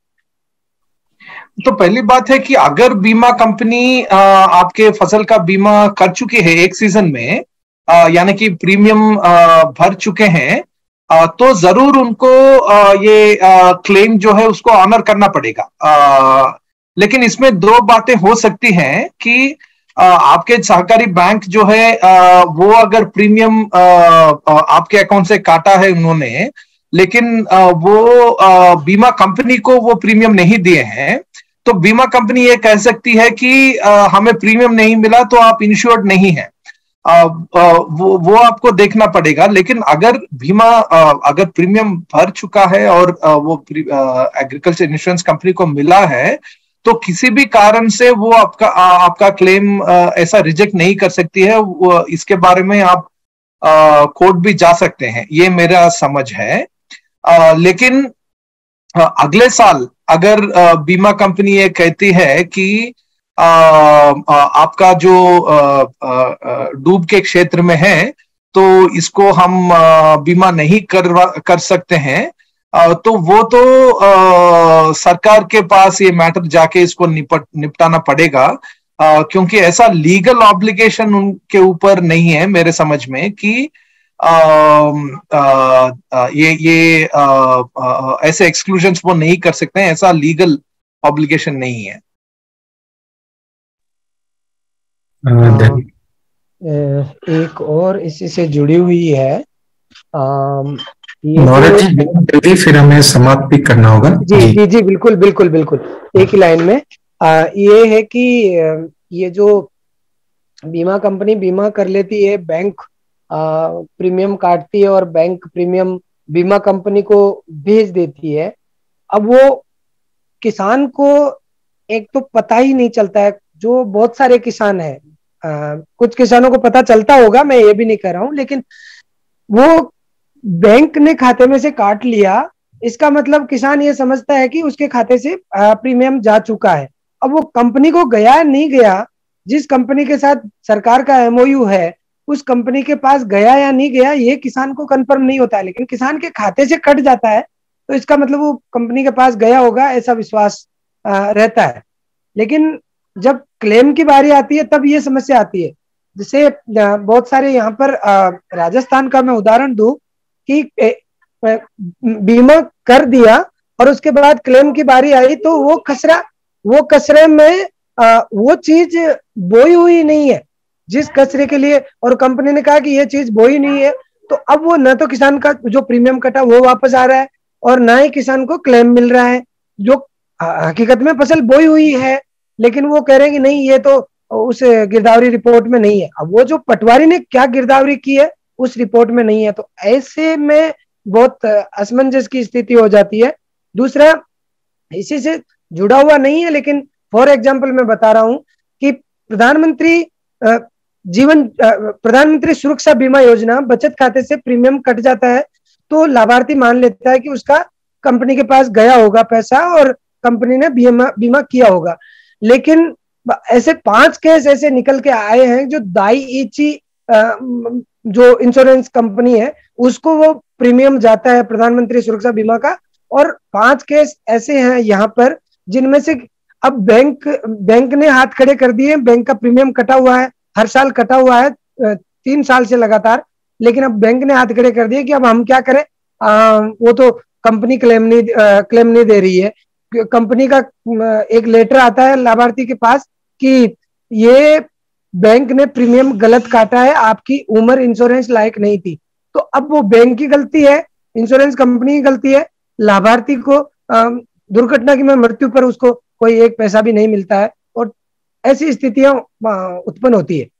तो पहली बात है कि अगर बीमा कंपनी आपके फसल का बीमा कर चुकी है एक सीजन में, यानी कि प्रीमियम भर चुके हैं, तो जरूर उनको ये क्लेम जो है उसको ऑनर करना पड़ेगा। लेकिन इसमें दो बातें हो सकती हैं कि आपके सहकारी बैंक जो है वो अगर प्रीमियम आपके अकाउंट से काटा है उन्होंने, लेकिन वो बीमा कंपनी को वो प्रीमियम नहीं दिए हैं, तो बीमा कंपनी ये कह सकती है कि हमें प्रीमियम नहीं मिला तो आप इंश्योर्ड नहीं है। आ, वो वो आपको देखना पड़ेगा। लेकिन अगर बीमा अगर प्रीमियम भर चुका है और वो एग्रीकल्चर इंश्योरेंस कंपनी को मिला है, तो किसी भी कारण से वो आपका आपका क्लेम ऐसा रिजेक्ट नहीं कर सकती है। वो इसके बारे में आप कोर्ट भी जा सकते हैं, ये मेरा समझ है। आ, लेकिन अगले साल अगर बीमा कंपनी ये कहती है कि आ, आ, आपका जो डूब के क्षेत्र में है तो इसको हम आ, बीमा नहीं करवा कर सकते हैं, आ, तो वो तो आ, सरकार के पास ये मैटर जाके इसको निपट निपटाना पड़ेगा, आ, क्योंकि ऐसा लीगल ऑब्लिगेशन उनके ऊपर नहीं है मेरे समझ में कि आ, आ, आ, ये ये आ, आ, ऐसे एक्सक्लूजन्स वो नहीं कर सकते हैं, ऐसा लीगल ऑब्लिगेशन नहीं है। एक और इसी से जुड़ी हुई है, जल्दी फिर हमें समाप्त भी करना होगा। जी जी जी बिल्कुल बिल्कुल बिल्कुल एक ही लाइन में। आ, ये है कि ये जो बीमा कंपनी बीमा कर लेती है, बैंक प्रीमियम काटती है और बैंक प्रीमियम बीमा कंपनी को भेज देती है। अब वो किसान को एक तो पता ही नहीं चलता है, जो बहुत सारे किसान हैं, कुछ किसानों को पता चलता होगा, मैं ये भी नहीं कह रहा हूं, लेकिन वो बैंक ने खाते में से काट लिया, इसका मतलब किसान ये समझता है कि उसके खाते से प्रीमियम जा चुका है। अब वो कंपनी को गया नहीं गया, जिस कंपनी के साथ सरकार का एमओयू है उस कंपनी के पास गया या नहीं गया ये किसान को कंफर्म नहीं होता है, लेकिन किसान के खाते से कट जाता है तो इसका मतलब वो कंपनी के पास गया होगा ऐसा विश्वास रहता है। लेकिन जब क्लेम की बारी आती है तब ये समस्या आती है। जैसे बहुत सारे यहाँ पर राजस्थान का मैं उदाहरण दूं कि बीमा कर दिया और उसके बाद क्लेम की बारी आई तो वो कचरा वो कचरे में वो चीज बोई हुई नहीं है जिस कचरे के लिए, और कंपनी ने कहा कि ये चीज बोई नहीं है, तो अब वो न तो किसान का जो प्रीमियम कटा वो वापस आ रहा है और ना ही किसान को क्लेम मिल रहा है जो हकीकत में फसल बोई हुई है, लेकिन वो कह रहे हैं कि नहीं ये तो उस गिरदावरी रिपोर्ट में नहीं है। अब वो जो पटवारी ने क्या गिरदावरी की है उस रिपोर्ट में नहीं है, तो ऐसे में बहुत असमंजस की स्थिति हो जाती है। दूसरा, इसी से जुड़ा हुआ नहीं है लेकिन फॉर एग्जाम्पल मैं बता रहा हूं कि प्रधानमंत्री जीवन प्रधानमंत्री सुरक्षा बीमा योजना बचत खाते से प्रीमियम कट जाता है तो लाभार्थी मान लेता है कि उसका कंपनी के पास गया होगा पैसा और कंपनी ने बीमा बीमा किया होगा, लेकिन ऐसे पांच केस ऐसे निकल के आए हैं जो दाईईची जो इंश्योरेंस कंपनी है उसको वो प्रीमियम जाता है प्रधानमंत्री सुरक्षा बीमा का, और पांच केस ऐसे हैं यहाँ पर जिनमें से अब बैंक बैंक ने हाथ खड़े कर दिए। बैंक का प्रीमियम कटा हुआ है, हर साल कटा हुआ है तीन साल से लगातार, लेकिन अब बैंक ने हाथ खड़े कर दिए कि अब हम क्या करें, आ, वो तो कंपनी क्लेम नहीं क्लेम नहीं दे रही है। कंपनी का एक लेटर आता है लाभार्थी के पास कि ये बैंक ने प्रीमियम गलत काटा है, आपकी उम्र इंश्योरेंस लायक नहीं थी। तो अब वो बैंक की गलती है, इंश्योरेंस कंपनी की गलती है, लाभार्थी को दुर्घटना की मृत्यु पर उसको कोई एक पैसा भी नहीं मिलता है और ऐसी स्थितियां उत्पन्न होती है।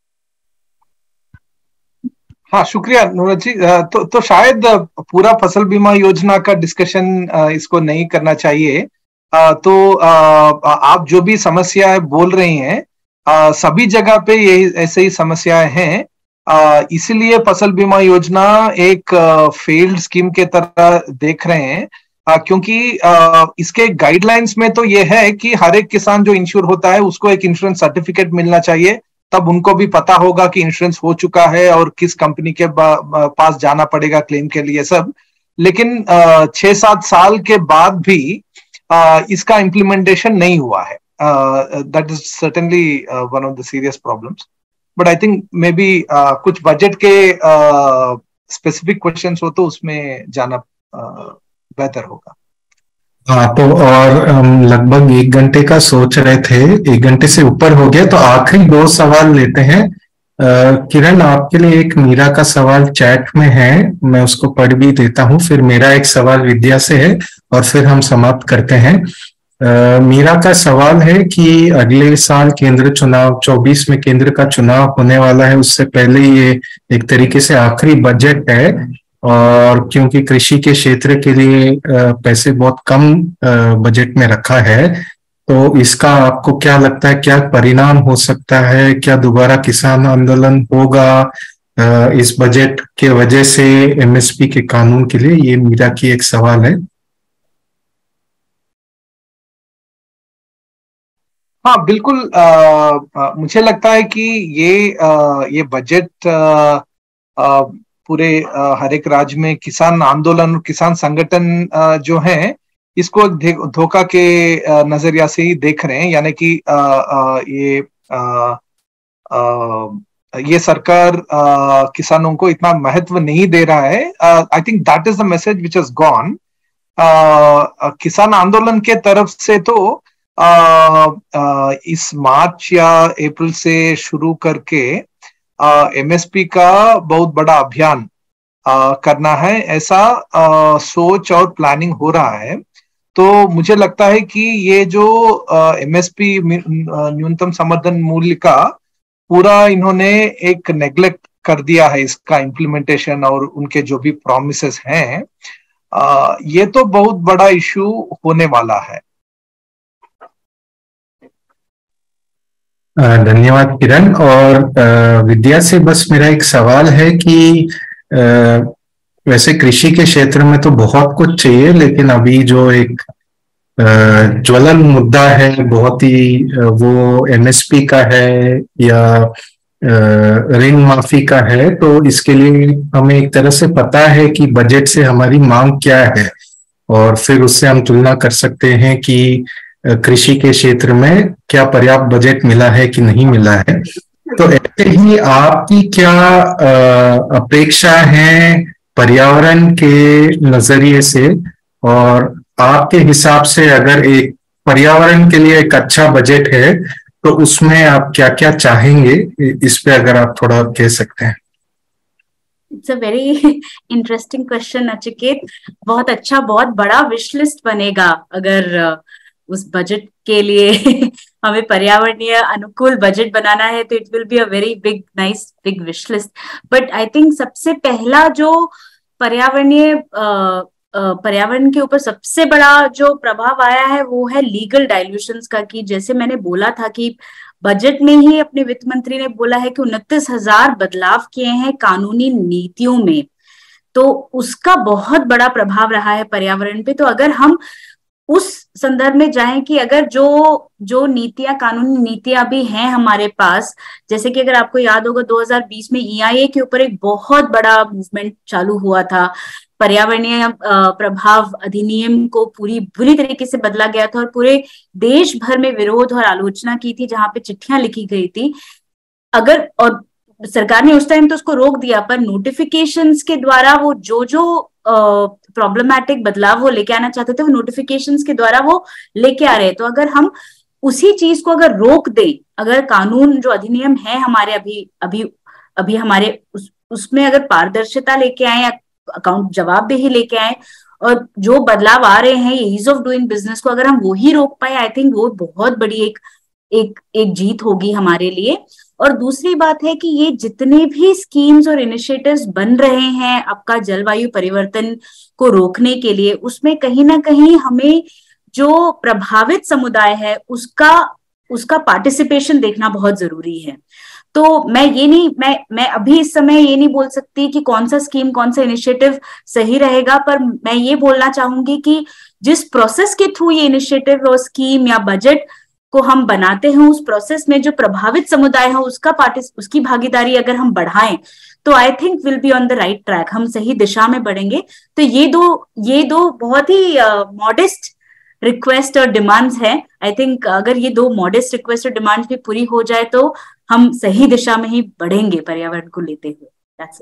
हाँ, शुक्रिया नुरज जी। तो तो शायद पूरा फसल बीमा योजना का डिस्कशन इसको नहीं करना चाहिए। तो आप जो भी समस्याएं बोल रही हैं सभी जगह पे ये ऐसे ही समस्याएं हैं, इसीलिए फसल बीमा योजना एक फेल्ड स्कीम के तरह देख रहे हैं, क्योंकि इसके गाइडलाइंस में तो ये है कि हर एक किसान जो इंश्योर होता है उसको एक इंश्योरेंस सर्टिफिकेट मिलना चाहिए, तब उनको भी पता होगा कि इंश्योरेंस हो चुका है और किस कंपनी के पास जाना पड़ेगा क्लेम के लिए सब। लेकिन छह सात साल के बाद भी इसका इम्प्लीमेंटेशन नहीं हुआ है। That is certainly one of the serious problems, but I think may be कुछ बजट के स्पेसिफिक क्वेश्चंस हो तो उसमें जाना uh, बेहतर होगा। हाँ, तो और हम लगभग एक घंटे का सोच रहे थे, एक घंटे से ऊपर हो गया, तो आखिरी दो सवाल लेते हैं। किरण, आपके लिए एक मीरा का सवाल चैट में है, मैं उसको पढ़ भी देता हूँ, फिर मेरा एक सवाल विद्या से है और फिर हम समाप्त करते हैं। uh, मीरा का सवाल है कि अगले साल केंद्र चुनाव चौबीस में केंद्र का चुनाव होने वाला है, उससे पहले ये एक तरीके से आखिरी बजट है और क्योंकि कृषि के क्षेत्र के लिए पैसे बहुत कम बजट में रखा है, तो इसका आपको क्या लगता है, क्या परिणाम हो सकता है? क्या दोबारा किसान आंदोलन होगा इस बजट के वजह से एमएसपी के कानून के लिए? ये मीरा की एक सवाल है। हाँ, बिल्कुल। आ, आ, मुझे लगता है कि ये आ, ये बजट आ, आ, पूरे हर एक राज्य में किसान आंदोलन, किसान संगठन जो हैं इसको धोखा के नजरिया से ही देख रहे हैं, यानी कि ये आ, आ, ये सरकार आ, किसानों को इतना महत्व नहीं दे रहा है। I think that is the message which has gone. किसान आंदोलन के तरफ से तो आ, आ, इस मार्च या अप्रैल से शुरू करके एमएसपी uh, का बहुत बड़ा अभियान uh, करना है, ऐसा uh, सोच और प्लानिंग हो रहा है। तो मुझे लगता है कि ये जो एमएसपी न्यूनतम समर्थन मूल्य का पूरा इन्होंने एक नेग्लेक्ट कर दिया है, इसका इम्प्लीमेंटेशन और उनके जो भी प्रॉमिसेस हैं, uh, ये तो बहुत बड़ा इश्यू होने वाला है। धन्यवाद किरण। और विद्या से बस मेरा एक सवाल है कि वैसे कृषि के क्षेत्र में तो बहुत कुछ चाहिए, लेकिन अभी जो एक ज्वलन मुद्दा है बहुत ही, वो एमएसपी का है या ऋण माफी का है, तो इसके लिए हमें एक तरह से पता है कि बजट से हमारी मांग क्या है और फिर उससे हम तुलना कर सकते हैं कि कृषि के क्षेत्र में क्या पर्याप्त बजट मिला है कि नहीं मिला है। तो ऐसे ही आपकी क्या अपेक्षा है पर्यावरण के नजरिए से, और आपके हिसाब से अगर एक पर्यावरण के लिए एक अच्छा बजट है तो उसमें आप क्या क्या चाहेंगे, इस पे अगर आप थोड़ा कह सकते हैं। It's a very interesting question Nachiket. बहुत अच्छा, बहुत बड़ा विश लिस्ट बनेगा अगर उस बजट के लिए हमें पर्यावरणीय अनुकूल बजट बनाना है, तो it will be a very big nice big wish list. But I think सबसे पहला जो पर्यावरणीय पर्यावरण के ऊपर सबसे बड़ा जो प्रभाव आया है वो है लीगल डाइल्यूशंस का। कि जैसे मैंने बोला था कि बजट में ही अपने वित्त मंत्री ने बोला है कि उनतीस हजार बदलाव किए हैं कानूनी नीतियों में, तो उसका बहुत बड़ा प्रभाव रहा है पर्यावरण पे। तो अगर हम उस संदर्भ में जाएं कि अगर जो जो नीतियां कानूनी नीतियां भी हैं हमारे पास, जैसे कि अगर आपको याद होगा दो हज़ार बीस में ई आई ए के ऊपर एक बहुत बड़ा मूवमेंट चालू हुआ था, पर्यावरणीय प्रभाव अधिनियम को पूरी बुरी तरीके से बदला गया था और पूरे देश भर में विरोध और आलोचना की थी, जहां पे चिट्ठियां लिखी गई थी। अगर और सरकार ने उस टाइम तो उसको रोक दिया, पर नोटिफिकेशंस के द्वारा वो जो जो प्रॉब्लमैटिक बदलाव वो लेके आना चाहते थे वो नोटिफिकेशंस के द्वारा वो लेके आ रहे। तो अगर हम उसी चीज को अगर रोक दें, अगर कानून जो अधिनियम है हमारे अभी अभी अभी हमारे उस, उसमें अगर पारदर्शिता लेके आए, अकाउंट जवाबदेही लेके आए, और जो बदलाव आ रहे हैं ईज ऑफ डूइंग बिजनेस को अगर हम वो ही रोक पाए, आई थिंक वो बहुत बड़ी एक एक एक जीत होगी हमारे लिए। और दूसरी बात है कि ये जितने भी स्कीम्स और इनिशिएटिव्स बन रहे हैं आपका जलवायु परिवर्तन को रोकने के लिए, उसमें कहीं ना कहीं हमें जो प्रभावित समुदाय है उसका उसका पार्टिसिपेशन देखना बहुत जरूरी है। तो मैं ये नहीं मैं मैं अभी इस समय ये नहीं बोल सकती कि कौन सा स्कीम कौन सा इनिशिएटिव सही रहेगा, पर मैं ये बोलना चाहूंगी कि जिस प्रोसेस के थ्रू ये इनिशिएटिव और स्कीम या बजट को हम बनाते हैं, उस प्रोसेस में जो प्रभावित समुदाय है उसका पार्टिस उसकी भागीदारी अगर हम बढ़ाएं तो I think will be on the right track, हम सही दिशा में बढ़ेंगे। तो ये दो ये दो बहुत ही मॉडेस्ट रिक्वेस्ट और डिमांड्स हैं। आई थिंक अगर ये दो मॉडेस्ट रिक्वेस्ट और डिमांड्स भी पूरी हो जाए तो हम सही दिशा में ही बढ़ेंगे पर्यावरण को लेते हुए। That's it.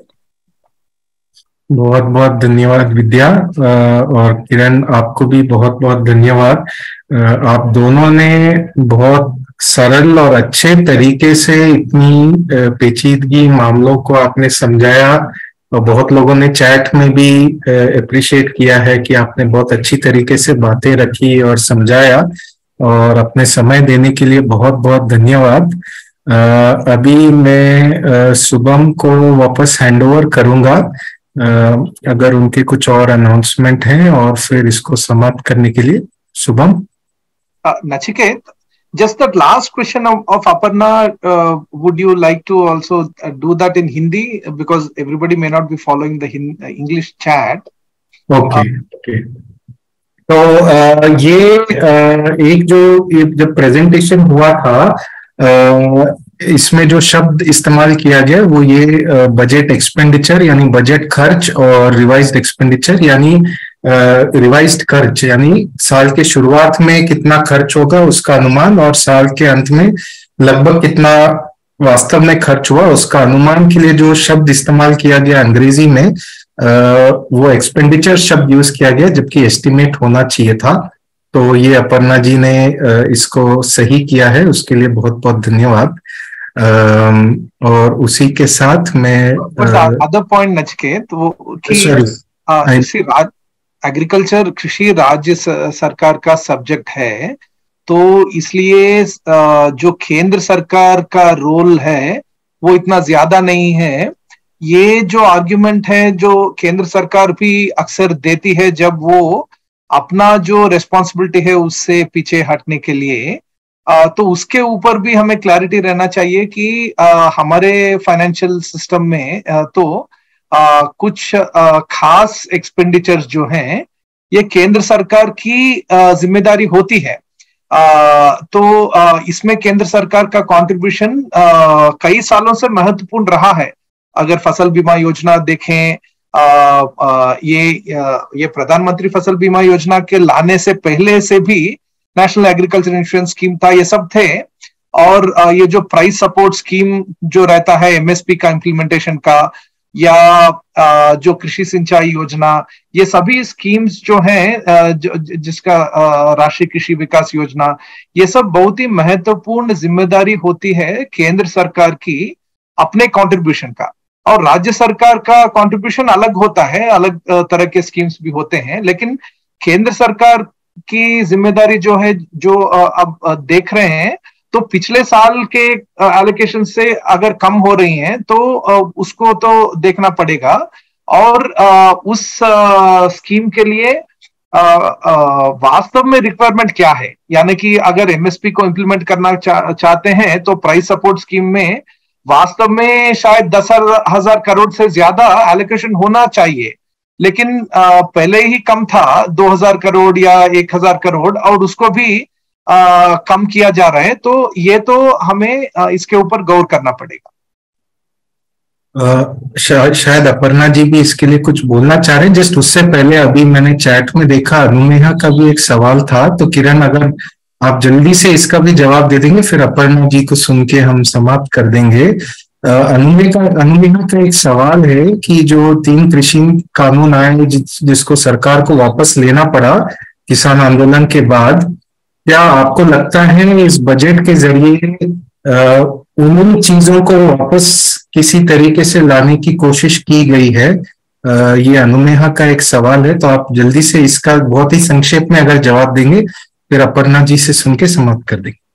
बहुत बहुत धन्यवाद विद्या, और किरण आपको भी बहुत बहुत धन्यवाद। आप दोनों ने बहुत सरल और अच्छे तरीके से इतनी पेचीदगी मामलों को आपने समझाया, और बहुत लोगों ने चैट में भी अप्रिशिएट किया है कि आपने बहुत अच्छी तरीके से बातें रखी और समझाया, और अपने समय देने के लिए बहुत बहुत धन्यवाद। अभी मैं शुभम को वापस हैंडओवर करूंगा अगर उनके कुछ और अनाउंसमेंट हैं, और फिर इसको समाप्त करने के लिए Shubham. Nachiket, just that last question of, of Aparna, uh, would you like to also uh, do that in Hindi, because everybody may not be following the Hin- uh, English chat. Okay, uh, okay. तो uh, ये uh, एक जो जब प्रेजेंटेशन हुआ था, uh, इसमें जो शब्द इस्तेमाल किया गया वो ये बजट एक्सपेंडिचर यानी बजट खर्च, और रिवाइज्ड एक्सपेंडिचर यानी रिवाइज्ड खर्च यानी साल के शुरुआत में कितना खर्च होगा उसका अनुमान, और साल के अंत में लगभग कितना वास्तव में खर्च हुआ उसका अनुमान के लिए जो शब्द इस्तेमाल किया गया अंग्रेजी में, वो एक्सपेंडिचर शब्द यूज किया गया, जबकि एस्टिमेट होना चाहिए था। तो ये अपर्णा जी ने इसको सही किया है, उसके लिए बहुत बहुत धन्यवाद। और उसी के साथ मैं अदर पॉइंट नचिकेत, वो कृषि राज एग्रीकल्चर कृषि राज्य सरकार का सब्जेक्ट है, तो इसलिए जो केंद्र सरकार का रोल है वो इतना ज्यादा नहीं है। ये जो आर्ग्यूमेंट है जो केंद्र सरकार भी अक्सर देती है जब वो अपना जो रेस्पॉन्सिबिलिटी है उससे पीछे हटने के लिए, तो उसके ऊपर भी हमें क्लैरिटी रहना चाहिए कि हमारे फाइनेंशियल सिस्टम में तो कुछ खास एक्सपेंडिचर्स जो हैं ये केंद्र सरकार की जिम्मेदारी होती है, आ, तो आ, इसमें केंद्र सरकार का कंट्रीब्यूशन कई सालों से महत्वपूर्ण रहा है। अगर फसल बीमा योजना देखें, आ, आ, ये आ, ये प्रधानमंत्री फसल बीमा योजना के लाने से पहले से भी नेशनल एग्रीकल्चर इंश्योरेंस स्कीम था, ये सब थे। और आ, ये जो प्राइस सपोर्ट स्कीम जो रहता है एमएसपी का इम्प्लीमेंटेशन का, या आ, जो कृषि सिंचाई योजना, ये सभी स्कीम्स जो हैं, जो, जिसका राष्ट्रीय कृषि विकास योजना, ये सब बहुत ही महत्वपूर्ण जिम्मेदारी होती है केंद्र सरकार की अपने कंट्रीब्यूशन का। और राज्य सरकार का कंट्रीब्यूशन अलग होता है, अलग तरह के स्कीम्स भी होते हैं, लेकिन केंद्र सरकार की जिम्मेदारी जो है, जो अब देख रहे हैं, तो पिछले साल के एलोकेशन से अगर कम हो रही हैं तो उसको तो देखना पड़ेगा। और उस स्कीम के लिए वास्तव में रिक्वायरमेंट क्या है, यानी कि अगर एमएसपी को इम्प्लीमेंट करना चा, चाहते हैं तो प्राइस सपोर्ट स्कीम में वास्तव में शायद दस हजार करोड़ से ज्यादा एलोकेशन होना चाहिए, लेकिन पहले ही कम था, दो हजार करोड़ या एक हजार करोड़, और उसको भी आ, कम किया जा रहा है। तो ये तो हमें आ, इसके ऊपर गौर करना पड़ेगा। शा, शायद अपर्णा जी भी इसके लिए कुछ बोलना चाह रहे हैं। जस्ट उससे पहले अभी मैंने चैट में देखा अनुमेहा का भी एक सवाल था, तो किरण अगर आप जल्दी से इसका भी जवाब दे देंगे, फिर अपर्णा जी को सुन के हम समाप्त कर देंगे। अनुमेहा का अनुमेहा का एक सवाल है कि जो तीन कृषि कानून आए जिस, जिसको सरकार को वापस लेना पड़ा किसान आंदोलन के बाद, क्या आपको लगता है इस बजट के जरिए उन चीजों को वापस किसी तरीके से लाने की कोशिश की गई है? आ, ये अनुमेहा का एक सवाल है, तो आप जल्दी से इसका बहुत ही संक्षेप में अगर जवाब देंगे, फिर अपर्णा जी से सुन के समाप्त कर देंगे।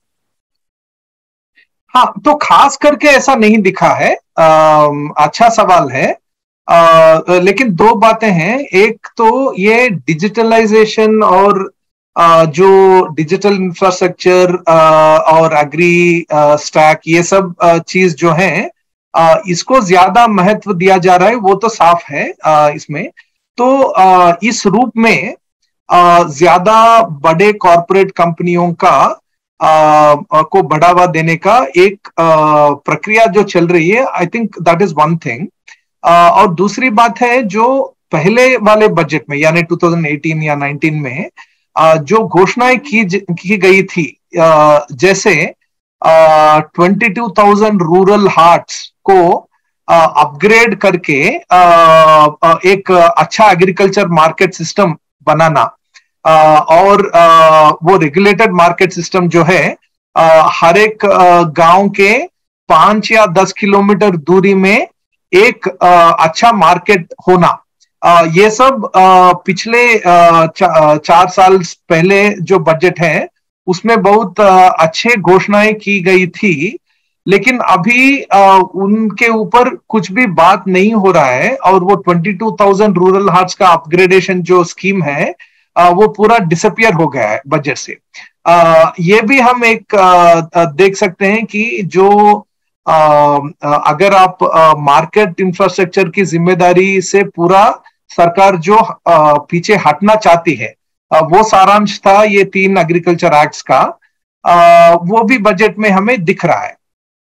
हाँ, तो खास करके ऐसा नहीं दिखा है। आ, अच्छा सवाल है। आ, लेकिन दो बातें हैं। एक तो ये डिजिटलाइजेशन और आ, जो डिजिटल इंफ्रास्ट्रक्चर और एग्री स्टैक, ये सब चीज जो है, आ, इसको ज्यादा महत्व दिया जा रहा है, वो तो साफ है आ, इसमें। तो आ, इस रूप में आ, ज्यादा बड़े कॉरपोरेट कंपनियों का आ, को बढ़ावा देने का एक आ, प्रक्रिया जो चल रही है, I think that is one thing. और दूसरी बात है, जो पहले वाले बजट में यानी दो हज़ार अठारह या उन्नीस में आ, जो घोषणाएं की की गई थी, आ, जैसे बाईस हज़ार रूरल हार्ट्स को अपग्रेड करके आ, आ, एक अच्छा एग्रीकल्चर मार्केट सिस्टम बनाना, आ, और आ, वो रेगुलेटेड मार्केट सिस्टम जो है, आ, हर एक गांव के पांच या दस किलोमीटर दूरी में एक आ, अच्छा मार्केट होना, आ, ये सब आ, पिछले आ, चा, चार साल पहले जो बजट है उसमें बहुत आ, अच्छे घोषणाएं की गई थी, लेकिन अभी आ, उनके ऊपर कुछ भी बात नहीं हो रहा है। और वो बाईस हज़ार रूरल हार्ट्स का अपग्रेडेशन जो स्कीम है, आ, वो पूरा डिसअपियर हो गया है बजट से। आ, ये भी हम एक आ, देख सकते हैं कि जो आ, अगर आप मार्केट इंफ्रास्ट्रक्चर की जिम्मेदारी से पूरा सरकार जो आ, पीछे हटना चाहती है, आ, वो सारांश था ये तीन एग्रीकल्चर एक्ट्स का, आ, वो भी बजट में हमें दिख रहा है।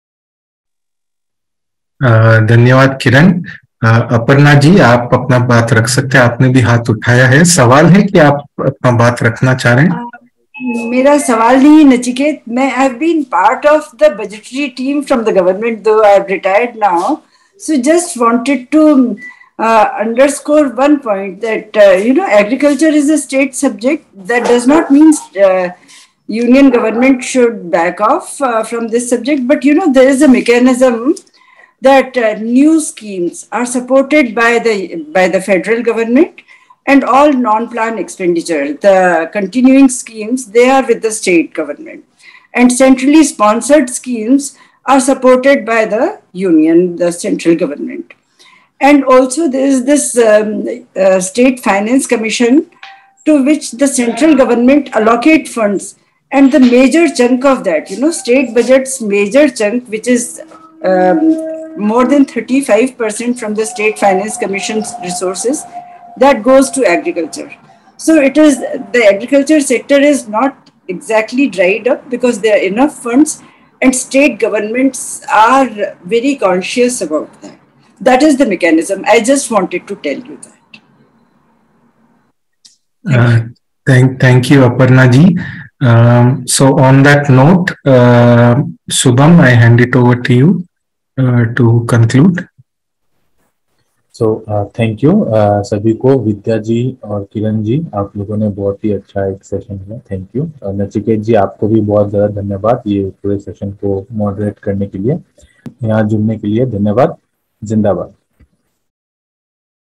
धन्यवाद किरण। अपर्णा जी, आप अपना बात रख सकते हैं, आपने भी हाथ उठाया है। सवाल है कि आप अपना बात रखना चाह रहे हैं? मेरा सवाल नहीं नचिकेत, मैं I have been part of the budgetary team from the government, though I have retired now, so just wanted to underscore one point that you know agriculture is a state subject, that does not mean union government should back off uh, from this subject, but you know there is a mechanism that uh, new schemes are supported by the by the federal government, and all non-plan expenditure, the continuing schemes, they are with the state government, and centrally sponsored schemes are supported by the union, the central government. And also there is this um, uh, state finance commission to which the central government allocate funds, and the major chunk of that, you know, state budget's major chunk, which is um, more than thirty-five percent from the State Finance Commission's resources, that goes to agriculture. So it is, the agriculture sector is not exactly dried up because there are enough funds and state governments are very conscious about that. That is the mechanism. I just wanted to tell you that. Thank uh, you. Thank, thank you, Aparna ji. Um, so on that note, uh, Shubham, I hand it over to you uh, to conclude. So thank you सभी को, विद्या जी और किरण जी, आप लोगों ने बहुत ही अच्छा एक सेशन किया, थैंक यू। नचिकेत जी, आपको भी बहुत ज़्यादा धन्यवाद ये पूरे सेशन को मॉडरेट करने के लिए, यहाँ जुड़ने के लिए धन्यवाद। जिंदाबाद।